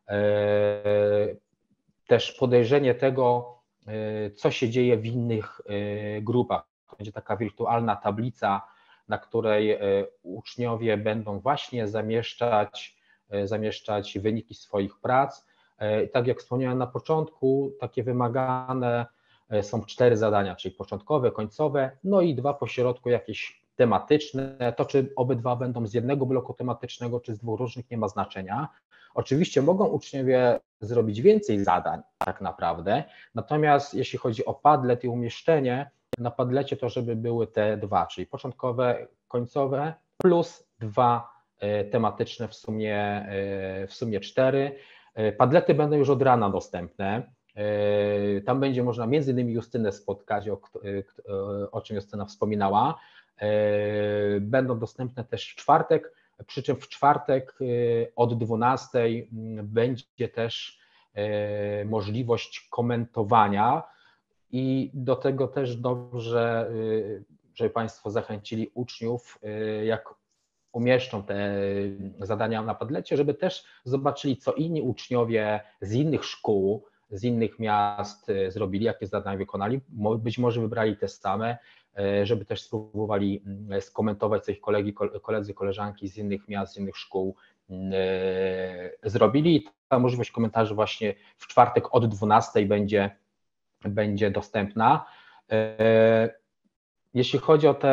też podejrzenie tego, co się dzieje w innych grupach. To będzie taka wirtualna tablica, na której uczniowie będą właśnie zamieszczać wyniki swoich prac. Tak jak wspomniałem na początku, takie wymagane są 4 zadania, czyli początkowe, końcowe, no i 2 pośrodku jakieś tematyczne. To, czy obydwa będą z jednego bloku tematycznego, czy z 2 różnych, nie ma znaczenia. Oczywiście mogą uczniowie zrobić więcej zadań tak naprawdę, natomiast jeśli chodzi o Padlet i umieszczenie, na Padlecie to żeby były te 2, czyli początkowe, końcowe plus 2 tematyczne, w sumie 4. Padlety będą już od rana dostępne. Tam będzie można między innymi Justynę spotkać, o czym Justyna wspominała. Będą dostępne też w czwartek, przy czym w czwartek od 12 będzie też możliwość komentowania i do tego też dobrze, żeby Państwo zachęcili uczniów, jak umieszczą te zadania na Padlecie, żeby też zobaczyli, co inni uczniowie z innych szkół, z innych miast zrobili, jakie zadania wykonali, być może wybrali te same, żeby też spróbowali skomentować, co ich koledzy, koleżanki z innych miast, z innych szkół zrobili. Ta możliwość komentarzy właśnie w czwartek od 12 będzie dostępna. Jeśli chodzi o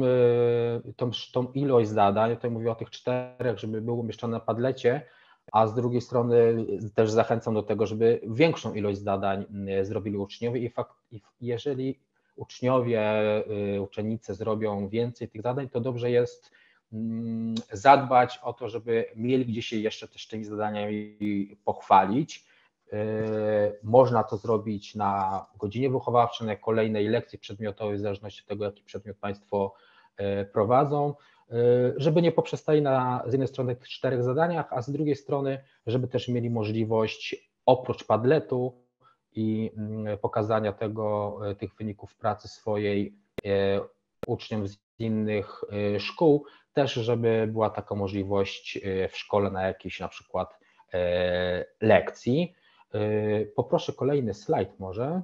tą ilość zadań, to mówię o tych 4, żeby były umieszczone na Padlecie, a z drugiej strony też zachęcam do tego, żeby większą ilość zadań zrobili uczniowie i jeżeli uczniowie, uczennice zrobią więcej tych zadań, to dobrze jest zadbać o to, żeby mieli gdzie się jeszcze też tymi zadaniami pochwalić. Można to zrobić na godzinie wychowawczej, na kolejnej lekcji przedmiotowej, w zależności od tego, jaki przedmiot Państwo prowadzą, żeby nie poprzestali z jednej strony tych 4 zadaniach, a z drugiej strony, żeby też mieli możliwość oprócz Padletu i pokazania tych wyników pracy swojej uczniom z innych szkół, też żeby była taka możliwość w szkole na jakiejś na przykład lekcji. Poproszę kolejny slajd może.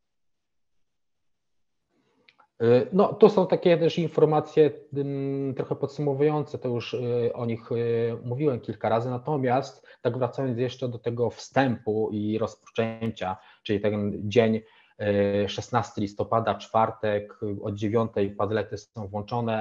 No, to są takie też informacje trochę podsumowujące, to już o nich mówiłem kilka razy, natomiast tak wracając jeszcze do tego wstępu i rozpoczęcia, czyli ten dzień 16 listopada, czwartek, od 9 Padlety są włączone,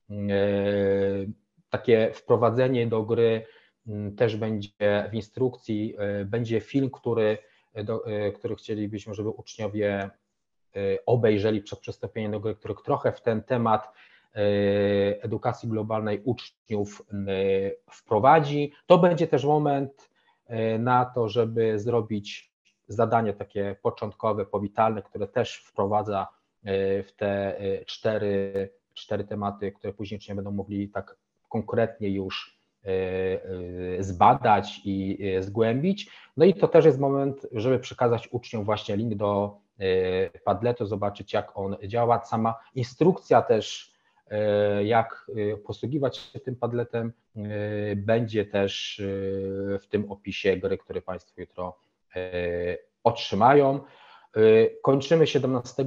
takie wprowadzenie do gry też będzie w instrukcji, będzie film, który chcielibyśmy, żeby uczniowie obejrzeli przed przystąpieniem do gry, który trochę w ten temat edukacji globalnej uczniów wprowadzi. To będzie też moment na to, żeby zrobić zadanie takie początkowe, powitalne, które też wprowadza w te 4 tematy, które później uczniowie będą mogli tak konkretnie już zbadać i zgłębić. No i to też jest moment, żeby przekazać uczniom właśnie link do Padletu, zobaczyć, jak on działa. Sama instrukcja też, jak posługiwać się tym Padletem, będzie też w tym opisie gry, który Państwo jutro otrzymają. Kończymy 17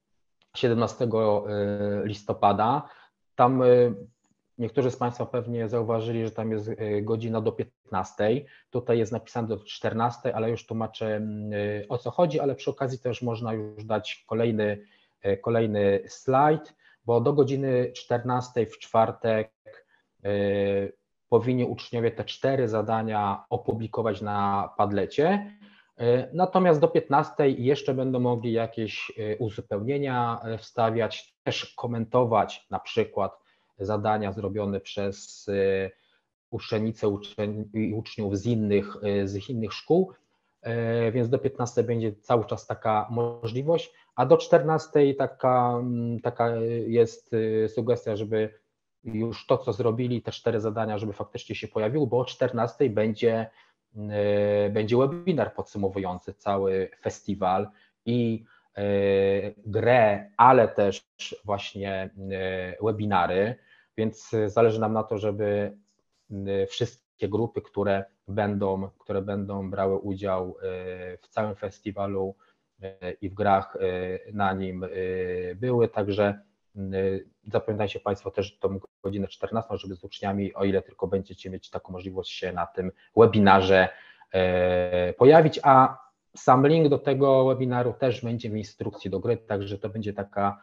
listopada. Tam niektórzy z Państwa pewnie zauważyli, że tam jest godzina do 15. Tutaj jest napisane do 14, ale już tłumaczę, o co chodzi, ale przy okazji też można już dać kolejny slajd, bo do godziny 14 w czwartek powinni uczniowie te 4 zadania opublikować na Padlecie. Natomiast do 15 jeszcze będą mogli jakieś uzupełnienia wstawiać, też komentować na przykład zadania zrobione przez uczennice i uczniów z innych szkół, więc do 15 będzie cały czas taka możliwość, a do 14 taka jest sugestia, żeby już to, co zrobili, te 4 zadania, żeby faktycznie się pojawiło, bo o 14 będzie webinar podsumowujący cały festiwal i grę, ale też właśnie webinary, więc zależy nam na to, żeby wszystkie grupy, które będą brały udział w całym festiwalu i w grach na nim były, także zapamiętajcie Państwo też tą godzinę 14, żeby z uczniami, o ile tylko będziecie mieć taką możliwość, się na tym webinarze pojawić, a sam link do tego webinaru też będzie w instrukcji do gry, także to będzie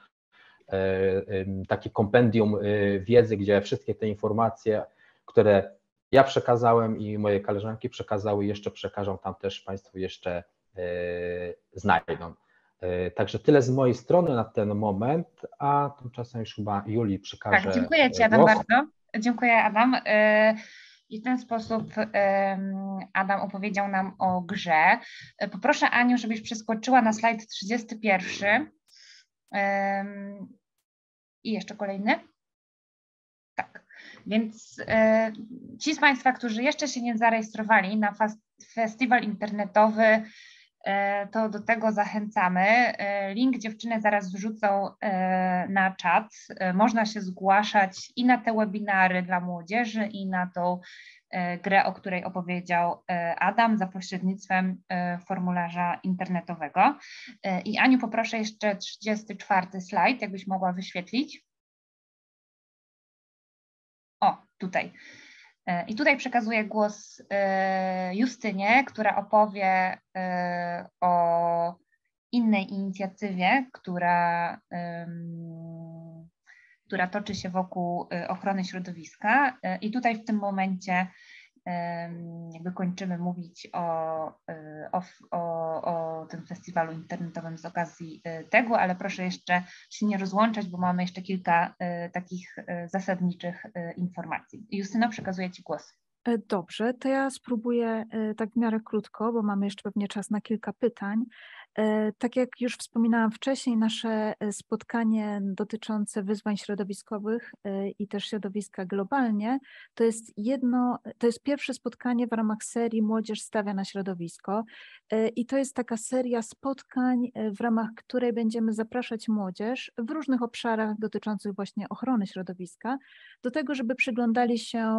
takie kompendium wiedzy, gdzie wszystkie te informacje, które ja przekazałem i moje koleżanki przekazały, jeszcze przekażą tam też Państwo jeszcze znajdą. Także tyle z mojej strony na ten moment, a tymczasem już chyba Julii przekażę. Tak, dziękuję Ci, Adam, bardzo. Dziękuję, Adam. I w ten sposób Adam opowiedział nam o grze. Poproszę Aniu, żebyś przeskoczyła na slajd 31. I jeszcze kolejny. Tak, więc ci z Państwa, którzy jeszcze się nie zarejestrowali na festiwal internetowy, to do tego zachęcamy. Link dziewczyny zaraz wrzucą na czat. Można się zgłaszać i na te webinary dla młodzieży, i na tą grę, o której opowiedział Adam, za pośrednictwem formularza internetowego. I Aniu, poproszę jeszcze 34 slajd, jakbyś mogła wyświetlić. O, tutaj. I tutaj przekazuję głos Justynie, która opowie o innej inicjatywie, która toczy się wokół ochrony środowiska. I tutaj w tym momencie jakby kończymy mówić o tym festiwalu internetowym z okazji tego, ale proszę jeszcze się nie rozłączać, bo mamy jeszcze kilka takich zasadniczych informacji. Justyno, przekazuję Ci głos. Dobrze, to ja spróbuję tak w miarę krótko, bo mamy jeszcze pewnie czas na kilka pytań. Tak jak już wspominałam wcześniej, nasze spotkanie dotyczące wyzwań środowiskowych i też środowiska globalnie, to jest pierwsze spotkanie w ramach serii Młodzież stawia na środowisko i to jest taka seria spotkań, w ramach której będziemy zapraszać młodzież w różnych obszarach dotyczących właśnie ochrony środowiska do tego, żeby przyglądali się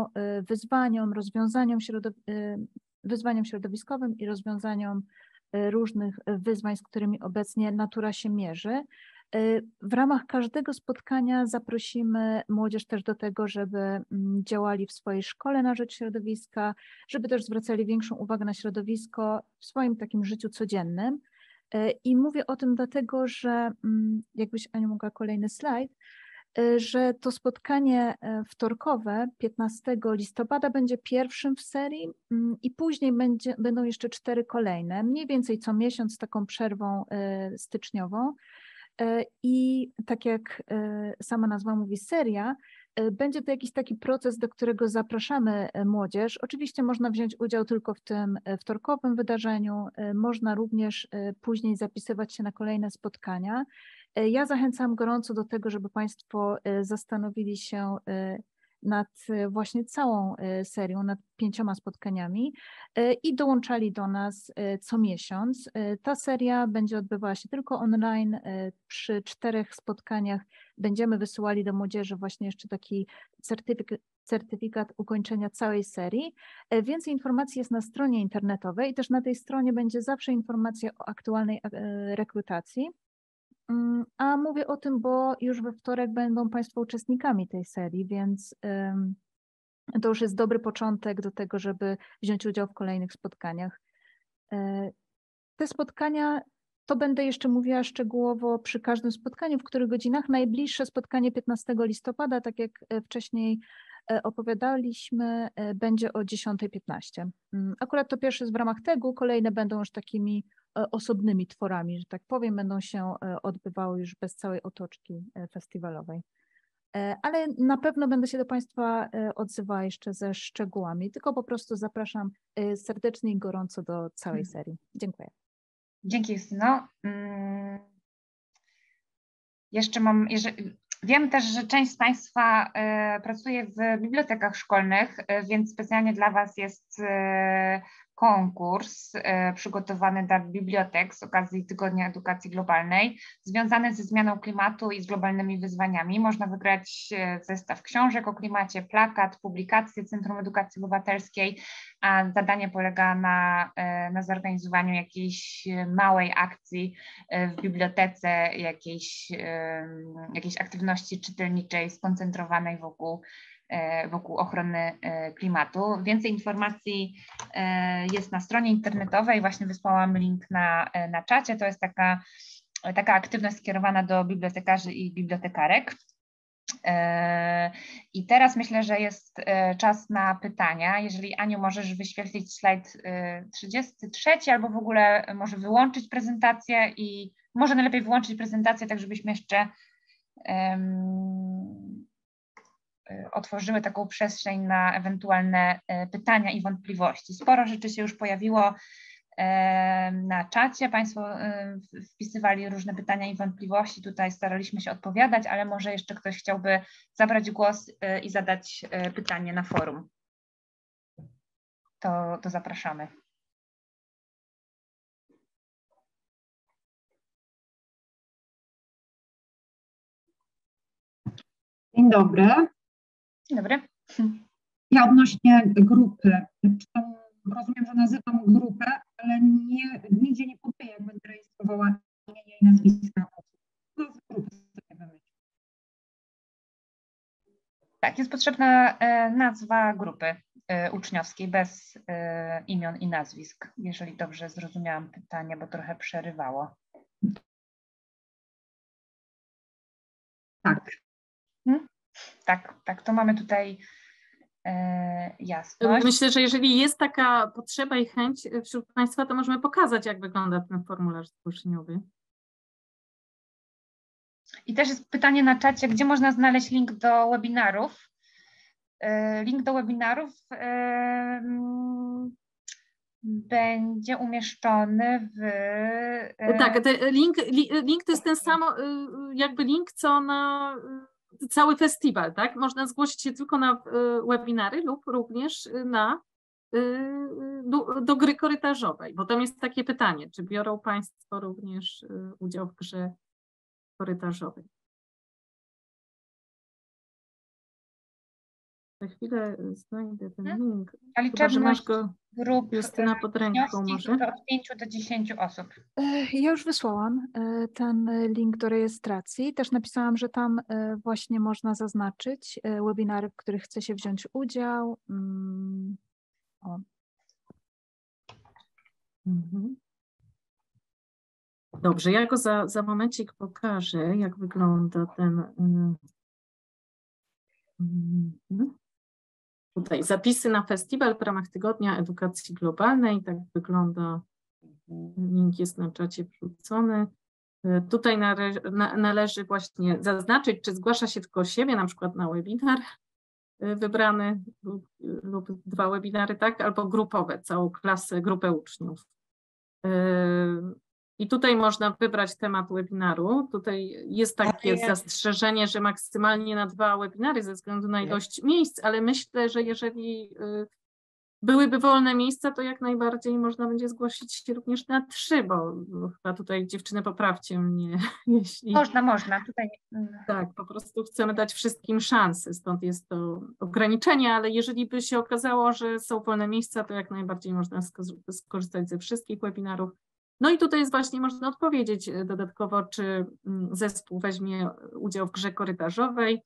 wyzwaniom środowiskowym i rozwiązaniom różnych wyzwań, z którymi obecnie natura się mierzy. W ramach każdego spotkania zaprosimy młodzież też do tego, żeby działali w swojej szkole na rzecz środowiska, żeby też zwracali większą uwagę na środowisko w swoim takim życiu codziennym. I mówię o tym dlatego, że jakbyś Aniu mogła kolejny slajd, że to spotkanie wtorkowe 15 listopada będzie pierwszym w serii i później będą jeszcze 4 kolejne, mniej więcej co miesiąc z taką przerwą styczniową. I tak jak sama nazwa mówi, seria, będzie to jakiś taki proces, do którego zapraszamy młodzież. Oczywiście można wziąć udział tylko w tym wtorkowym wydarzeniu, można również później zapisywać się na kolejne spotkania. Ja zachęcam gorąco do tego, żeby Państwo zastanowili się nad właśnie całą serią, nad 5 spotkaniami i dołączali do nas co miesiąc. Ta seria będzie odbywała się tylko online. Przy 4 spotkaniach będziemy wysyłali do młodzieży właśnie jeszcze taki certyfikat ukończenia całej serii. Więcej informacji jest na stronie internetowej i też na tej stronie będzie zawsze informacja o aktualnej rekrutacji. A mówię o tym, bo już we wtorek będą Państwo uczestnikami tej serii, więc to już jest dobry początek do tego, żeby wziąć udział w kolejnych spotkaniach. Te spotkania, to będę jeszcze mówiła szczegółowo przy każdym spotkaniu, w których godzinach. Najbliższe spotkanie 15 listopada, tak jak wcześniej opowiadaliśmy, będzie o 10:15. Akurat to pierwsze jest w ramach tego, kolejne będą już takimi osobnymi tworami, że tak powiem, będą się odbywały już bez całej otoczki festiwalowej. Ale na pewno będę się do Państwa odzywała jeszcze ze szczegółami, tylko po prostu zapraszam serdecznie i gorąco do całej serii. Dziękuję. Dzięki, Justyno. Wiem też, że część z Państwa pracuje w bibliotekach szkolnych, więc specjalnie dla Was jest konkurs przygotowany dla bibliotek z okazji Tygodnia Edukacji Globalnej, związany ze zmianą klimatu i z globalnymi wyzwaniami. Można wygrać zestaw książek o klimacie, plakat, publikacje Centrum Edukacji Obywatelskiej, a zadanie polega na zorganizowaniu jakiejś małej akcji w bibliotece, jakiejś aktywności czytelniczej skoncentrowanej wokół ochrony klimatu. Więcej informacji jest na stronie internetowej, właśnie wysłałam link na czacie. To jest taka aktywność skierowana do bibliotekarzy i bibliotekarek. I teraz myślę, że jest czas na pytania. Jeżeli, Aniu, możesz wyświetlić slajd 33, albo w ogóle może wyłączyć prezentację i może najlepiej wyłączyć prezentację, tak żebyśmy jeszcze otworzyły taką przestrzeń na ewentualne pytania i wątpliwości. Sporo rzeczy się już pojawiło na czacie. Państwo wpisywali różne pytania i wątpliwości. Tutaj staraliśmy się odpowiadać, ale może jeszcze ktoś chciałby zabrać głos i zadać pytanie na forum. To zapraszamy. Dzień dobry. Dzień dobry. Ja odnośnie grupy. Rozumiem, że nazywam grupę, ale nigdzie nie podaję, jak będę rejestrowała imienia i nazwiska osób. Grupy sobie wymyślę. Tak, jest potrzebna nazwa grupy uczniowskiej bez imion i nazwisk, jeżeli dobrze zrozumiałam pytanie, bo trochę przerywało. Tak. Tak, to mamy tutaj jasność. Myślę, że jeżeli jest taka potrzeba i chęć wśród Państwa, to możemy pokazać, jak wygląda ten formularz zgłoszeniowy. I też jest pytanie na czacie, gdzie można znaleźć link do webinarów. Link do webinarów będzie umieszczony w... Tak, link to jest ten sam jakby link, co na cały festiwal, tak? Można zgłosić się tylko na webinary lub również do gry korytarzowej, bo tam jest takie pytanie, czy biorą Państwo również udział w grze korytarzowej. Za chwilę znajdę ten link. A liczebność grup Justyna pod ręką może? Od 5 do 10 osób. Ja już wysłałam ten link do rejestracji. Też napisałam, że tam właśnie można zaznaczyć webinary, w których chce się wziąć udział. O. Dobrze, ja go za momencik pokażę, jak wygląda ten... Tutaj zapisy na festiwal w ramach Tygodnia Edukacji Globalnej, tak wygląda, link jest na czacie wrzucony. Tutaj należy właśnie zaznaczyć, czy zgłasza się tylko siebie, na przykład na webinar wybrany lub 2 webinary, tak, albo grupowe, całą klasę, grupę uczniów. I tutaj można wybrać temat webinaru. Tutaj jest takie zastrzeżenie, że maksymalnie na 2 webinary ze względu na ilość miejsc, ale myślę, że jeżeli byłyby wolne miejsca, to jak najbardziej można będzie zgłosić się również na 3, bo chyba tutaj dziewczyny poprawcie mnie, jeśli... Można. Tutaj... Tak, po prostu chcemy dać wszystkim szansę, stąd jest to ograniczenie, ale jeżeli by się okazało, że są wolne miejsca, to jak najbardziej można skorzystać ze wszystkich webinarów. No i tutaj jest właśnie, można odpowiedzieć dodatkowo, czy zespół weźmie udział w grze korytarzowej.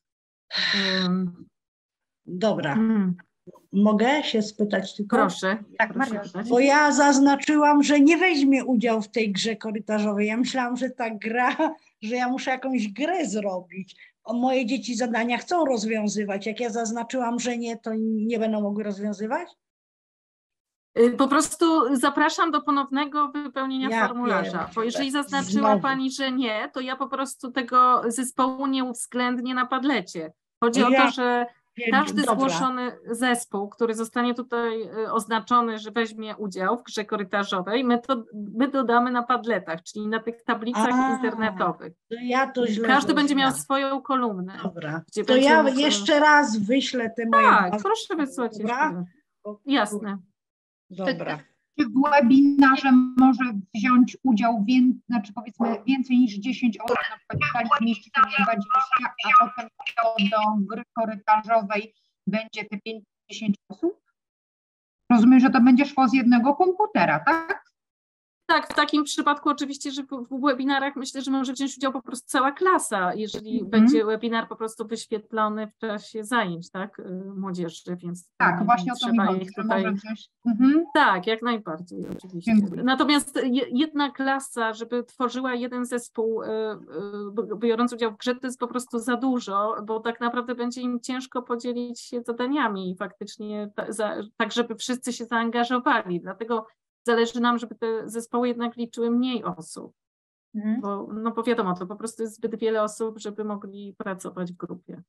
Dobra. Mogę się spytać tylko? Proszę. Tak, Mariusza. Bo ja zaznaczyłam, że nie weźmie udziału w tej grze korytarzowej. Ja myślałam, że ta gra, że ja muszę jakąś grę zrobić. Moje dzieci zadania chcą rozwiązywać. Jak ja zaznaczyłam, że nie, to nie będą mogły rozwiązywać? Po prostu zapraszam do ponownego wypełnienia formularza, bo jeżeli zaznaczyła Pani, że nie, to ja po prostu tego zespołu nie uwzględnię na Padlecie. Chodzi o to, że każdy zgłoszony zespół, który zostanie tutaj oznaczony, że weźmie udział w grze korytarzowej, my dodamy na Padletach, czyli na tych tablicach internetowych. Każdy będzie miał swoją kolumnę. Dobra, to ja jeszcze raz wyślę te moje... Tak, proszę wysłać jeszcze. Jasne. Dobra. Czy w webinarze może wziąć udział znaczy powiedzmy więcej niż 10 osób, na przykład w sali zmieści się 20, a potem do gry korytarzowej będzie te 50 osób? Rozumiem, że to będzie szło z jednego komputera, tak? Tak, w takim przypadku oczywiście, że w webinarach myślę, że może wziąć udział po prostu cała klasa, jeżeli będzie webinar po prostu wyświetlony w czasie zajęć, tak, młodzieży, więc tak, właśnie o to mi chodzi, że może wziąć. Tak, jak najbardziej oczywiście. Dziękuję. Natomiast jedna klasa, żeby tworzyła jeden zespół, biorąc udział w grze, to jest po prostu za dużo, bo tak naprawdę będzie im ciężko podzielić się zadaniami faktycznie, tak żeby wszyscy się zaangażowali, dlatego zależy nam, żeby te zespoły jednak liczyły mniej osób, bo wiadomo, to po prostu jest zbyt wiele osób, żeby mogli pracować w grupie.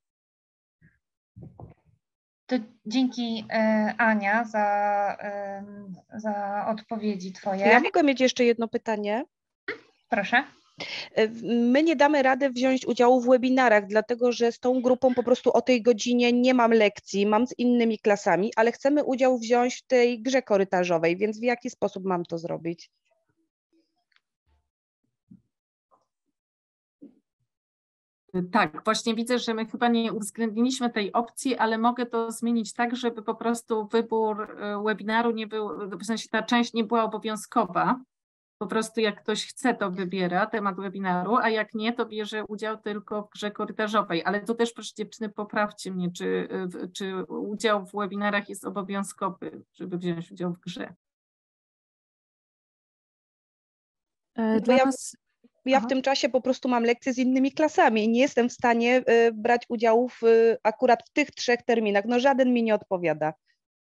To dzięki Ania za odpowiedzi Twoje. Ja mogę mieć jeszcze jedno pytanie? Proszę. My nie damy rady wziąć udziału w webinarach, dlatego że z tą grupą po prostu o tej godzinie nie mam lekcji, mam z innymi klasami, ale chcemy udział wziąć w tej grze korytarzowej, więc w jaki sposób mam to zrobić? Tak, właśnie widzę, że my chyba nie uwzględniliśmy tej opcji, ale mogę to zmienić tak, żeby po prostu wybór webinaru nie był, w sensie ta część nie była obowiązkowa. Po prostu jak ktoś chce, to wybiera temat webinaru, a jak nie, to bierze udział tylko w grze korytarzowej. Ale to też proszę dziewczyny, poprawcie mnie, czy udział w webinarach jest obowiązkowy, żeby wziąć udział w grze. Ja w tym czasie po prostu mam lekcje z innymi klasami i nie jestem w stanie brać udziału akurat w tych 3 terminach. No żaden mi nie odpowiada.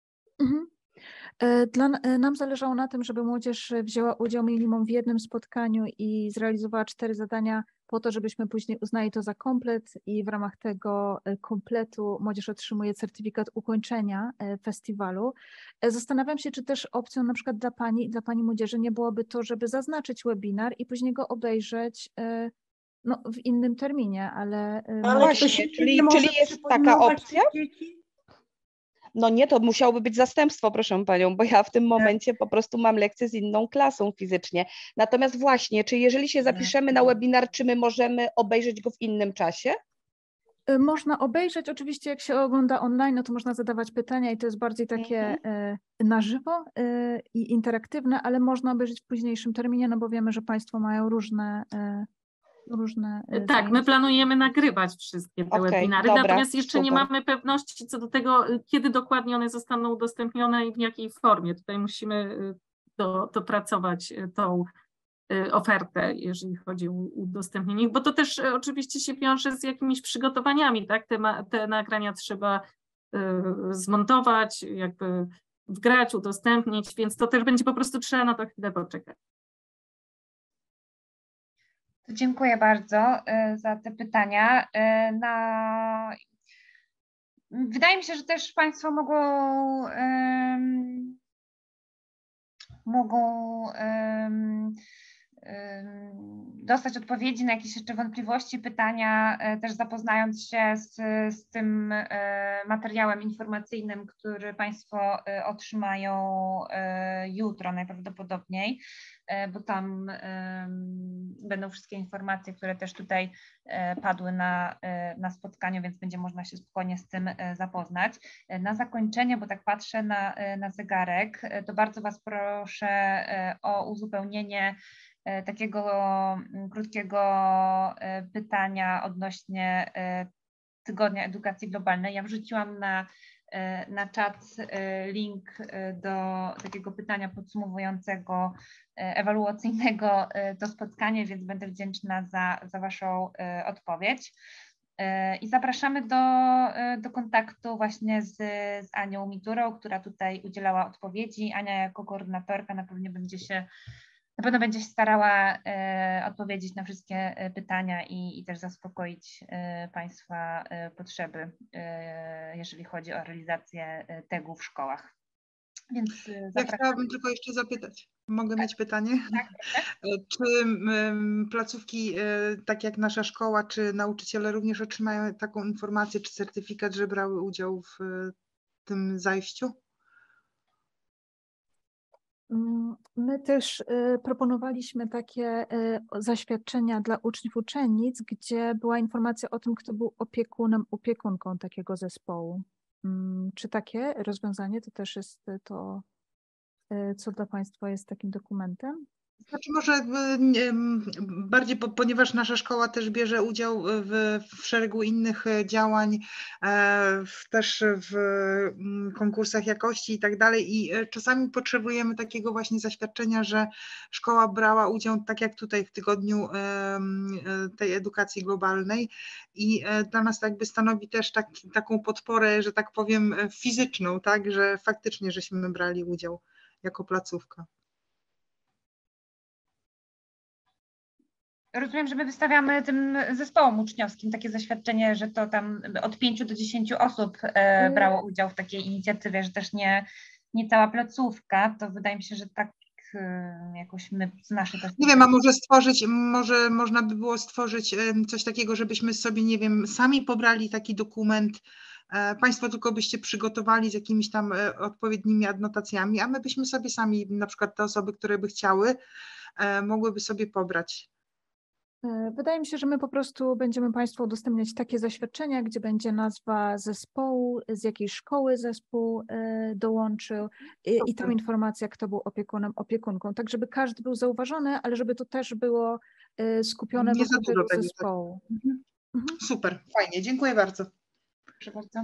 Nam zależało na tym, żeby młodzież wzięła udział minimum w jednym spotkaniu i zrealizowała 4 zadania po to, żebyśmy później uznali to za komplet i w ramach tego kompletu młodzież otrzymuje certyfikat ukończenia festiwalu. Zastanawiam się, czy też opcją na przykład dla pani młodzieży nie byłoby to, żeby zaznaczyć webinar i później go obejrzeć w innym terminie, ale właśnie, czyli jest taka opcja? No nie, to musiałoby być zastępstwo, proszę panią, bo ja w tym momencie po prostu mam lekcję z inną klasą fizycznie. Natomiast właśnie, czy jeżeli się zapiszemy na webinar, czy my możemy obejrzeć go w innym czasie? Można obejrzeć, oczywiście jak się ogląda online, no to można zadawać pytania i to jest bardziej takie na żywo i interaktywne, ale można obejrzeć w późniejszym terminie, no bo wiemy, że państwo mają różne Tak, my planujemy nagrywać wszystkie te webinary, dobra, natomiast jeszcze nie mamy pewności co do tego, kiedy dokładnie one zostaną udostępnione i w jakiej formie. Tutaj musimy dopracować tą ofertę, jeżeli chodzi o udostępnienie, bo to też oczywiście się wiąże z jakimiś przygotowaniami, tak? Te nagrania trzeba zmontować, jakby wgrać, udostępnić, więc to też będzie po prostu trzeba na to chwilę poczekać. Dziękuję bardzo za te pytania. Wydaje mi się, że też Państwo mogą dostać odpowiedzi na jakieś jeszcze wątpliwości, pytania, też zapoznając się z tym materiałem informacyjnym, który Państwo otrzymają jutro najprawdopodobniej, bo tam będą wszystkie informacje, które też tutaj padły na spotkaniu, więc będzie można się spokojnie z tym zapoznać. Na zakończenie, bo tak patrzę na zegarek, to bardzo Was proszę o uzupełnienie takiego krótkiego pytania odnośnie Tygodnia Edukacji Globalnej. Ja wrzuciłam na czat link do takiego pytania podsumowującego, ewaluacyjnego to spotkanie, więc będę wdzięczna za Waszą odpowiedź. I zapraszamy do kontaktu właśnie z Anią Miturą, która tutaj udzielała odpowiedzi. Ania jako koordynatorka na pewno będzie się starała odpowiedzieć na wszystkie pytania i też zaspokoić Państwa potrzeby, jeżeli chodzi o realizację TEG-u w szkołach. Więc ja chciałabym tylko jeszcze zapytać. Mogę mieć pytanie? Tak, czy placówki, tak jak nasza szkoła, czy nauczyciele również otrzymają taką informację, czy certyfikat, że brały udział w tym zajściu? My też proponowaliśmy takie zaświadczenia dla uczniów, uczennic, gdzie była informacja o tym, kto był opiekunem, opiekunką takiego zespołu. Czy takie rozwiązanie to też jest to, co dla Państwa jest takim dokumentem? Znaczy może bardziej, ponieważ nasza szkoła też bierze udział w szeregu innych działań, też w konkursach jakości i tak dalej i czasami potrzebujemy takiego właśnie zaświadczenia, że szkoła brała udział, tak jak tutaj w tygodniu tej edukacji globalnej i dla nas jakby stanowi też taką podporę, że tak powiem fizyczną, tak, że faktycznie żeśmy brali udział jako placówka. Rozumiem, że my wystawiamy tym zespołom uczniowskim takie zaświadczenie, że to tam od 5 do 10 osób brało udział w takiej inicjatywie, że też nie cała placówka. To wydaje mi się, że tak jakoś my z naszej perspektywy. Nie wiem, a może stworzyć, może można by było stworzyć coś takiego, żebyśmy sobie, nie wiem, sami pobrali taki dokument, Państwo tylko byście przygotowali z jakimiś tam odpowiednimi adnotacjami, a my byśmy sobie sami, na przykład te osoby, które by chciały, mogłyby sobie pobrać. Wydaje mi się, że my po prostu będziemy Państwu udostępniać takie zaświadczenia, gdzie będzie nazwa zespołu, z jakiej szkoły zespół dołączył i tam informacja, kto był opiekunem, opiekunką, tak żeby każdy był zauważony, ale żeby to też było skupione wokół tego zespołu. Super, fajnie, dziękuję bardzo. Proszę bardzo.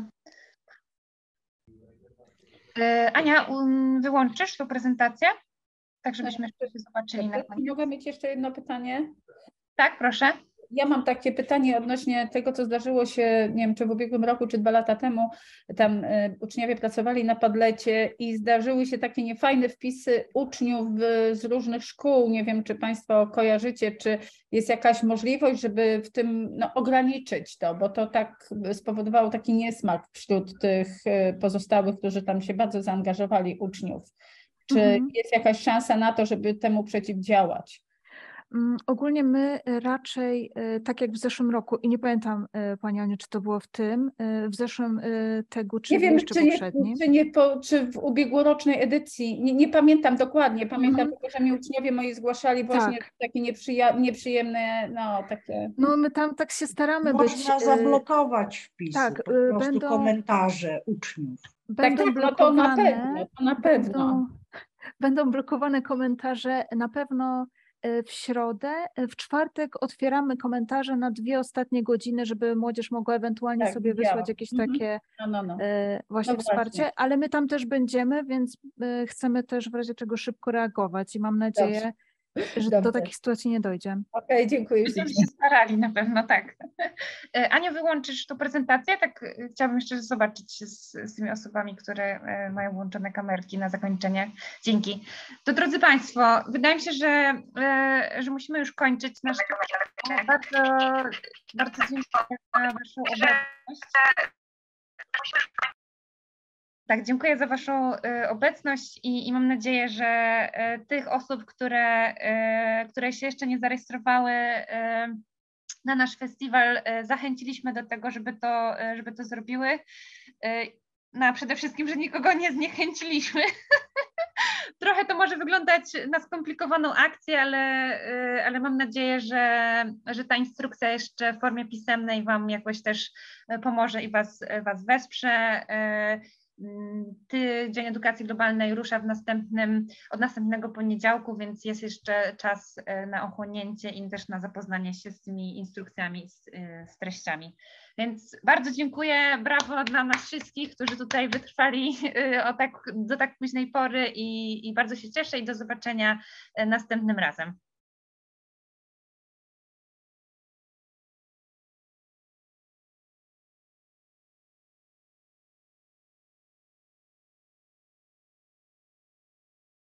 Ania, wyłączysz tą prezentację? Tak, żebyśmy wszyscy zobaczyli na koniec. Mogę mieć jeszcze jedno pytanie? Tak, proszę. Ja mam takie pytanie odnośnie tego, co zdarzyło się, nie wiem, czy w ubiegłym roku, czy 2 lata temu. Tam uczniowie pracowali na Padlecie i zdarzyły się takie niefajne wpisy uczniów z różnych szkół. Nie wiem, czy Państwo kojarzycie, czy jest jakaś możliwość, żeby w tym ograniczyć to, bo to tak spowodowało taki niesmak wśród tych pozostałych, którzy tam się bardzo zaangażowali, uczniów. Czy jest jakaś szansa na to, żeby temu przeciwdziałać? Ogólnie my raczej, tak jak w zeszłym roku, i nie pamiętam Pani Aniu, czy to było w tym, w zeszłym tego, czy nie wiem, jeszcze poprzednim? Czy w ubiegłorocznej edycji, nie pamiętam dokładnie, pamiętam tylko, że mi uczniowie moi zgłaszali właśnie takie nieprzyjemne, no takie... No my tam tak się staramy być... Można zablokować wpisy, tak, po prostu komentarze uczniów. Będą blokowane, to na pewno. Będą blokowane komentarze na pewno w środę. W czwartek otwieramy komentarze na 2 ostatnie godziny, żeby młodzież mogła ewentualnie sobie wysłać jakieś takie właśnie wsparcie, ale my tam też będziemy, więc chcemy też w razie czego szybko reagować i mam nadzieję, że do takich sytuacji nie dojdzie. Okej, dziękuję. Będziemy się starali na pewno, tak. Aniu, wyłączysz tą prezentację? Tak chciałabym jeszcze zobaczyć z tymi osobami, które mają włączone kamerki na zakończenie. Dzięki. To drodzy Państwo, wydaje mi się, że musimy już kończyć nasz... Bardzo dziękuję za Waszą obecność. Tak, dziękuję za Waszą obecność i mam nadzieję, że tych osób, które się jeszcze nie zarejestrowały na nasz festiwal, zachęciliśmy do tego, żeby to zrobiły. No a przede wszystkim, że nikogo nie zniechęciliśmy. Trochę to może wyglądać na skomplikowaną akcję, ale mam nadzieję, że ta instrukcja jeszcze w formie pisemnej Wam jakoś też pomoże i Was wesprze. Dzień Edukacji Globalnej rusza od następnego poniedziałku, więc jest jeszcze czas na ochłonięcie i też na zapoznanie się z tymi instrukcjami, z treściami. Więc bardzo dziękuję, brawo dla nas wszystkich, którzy tutaj wytrwali do tak późnej pory i bardzo się cieszę i do zobaczenia następnym razem.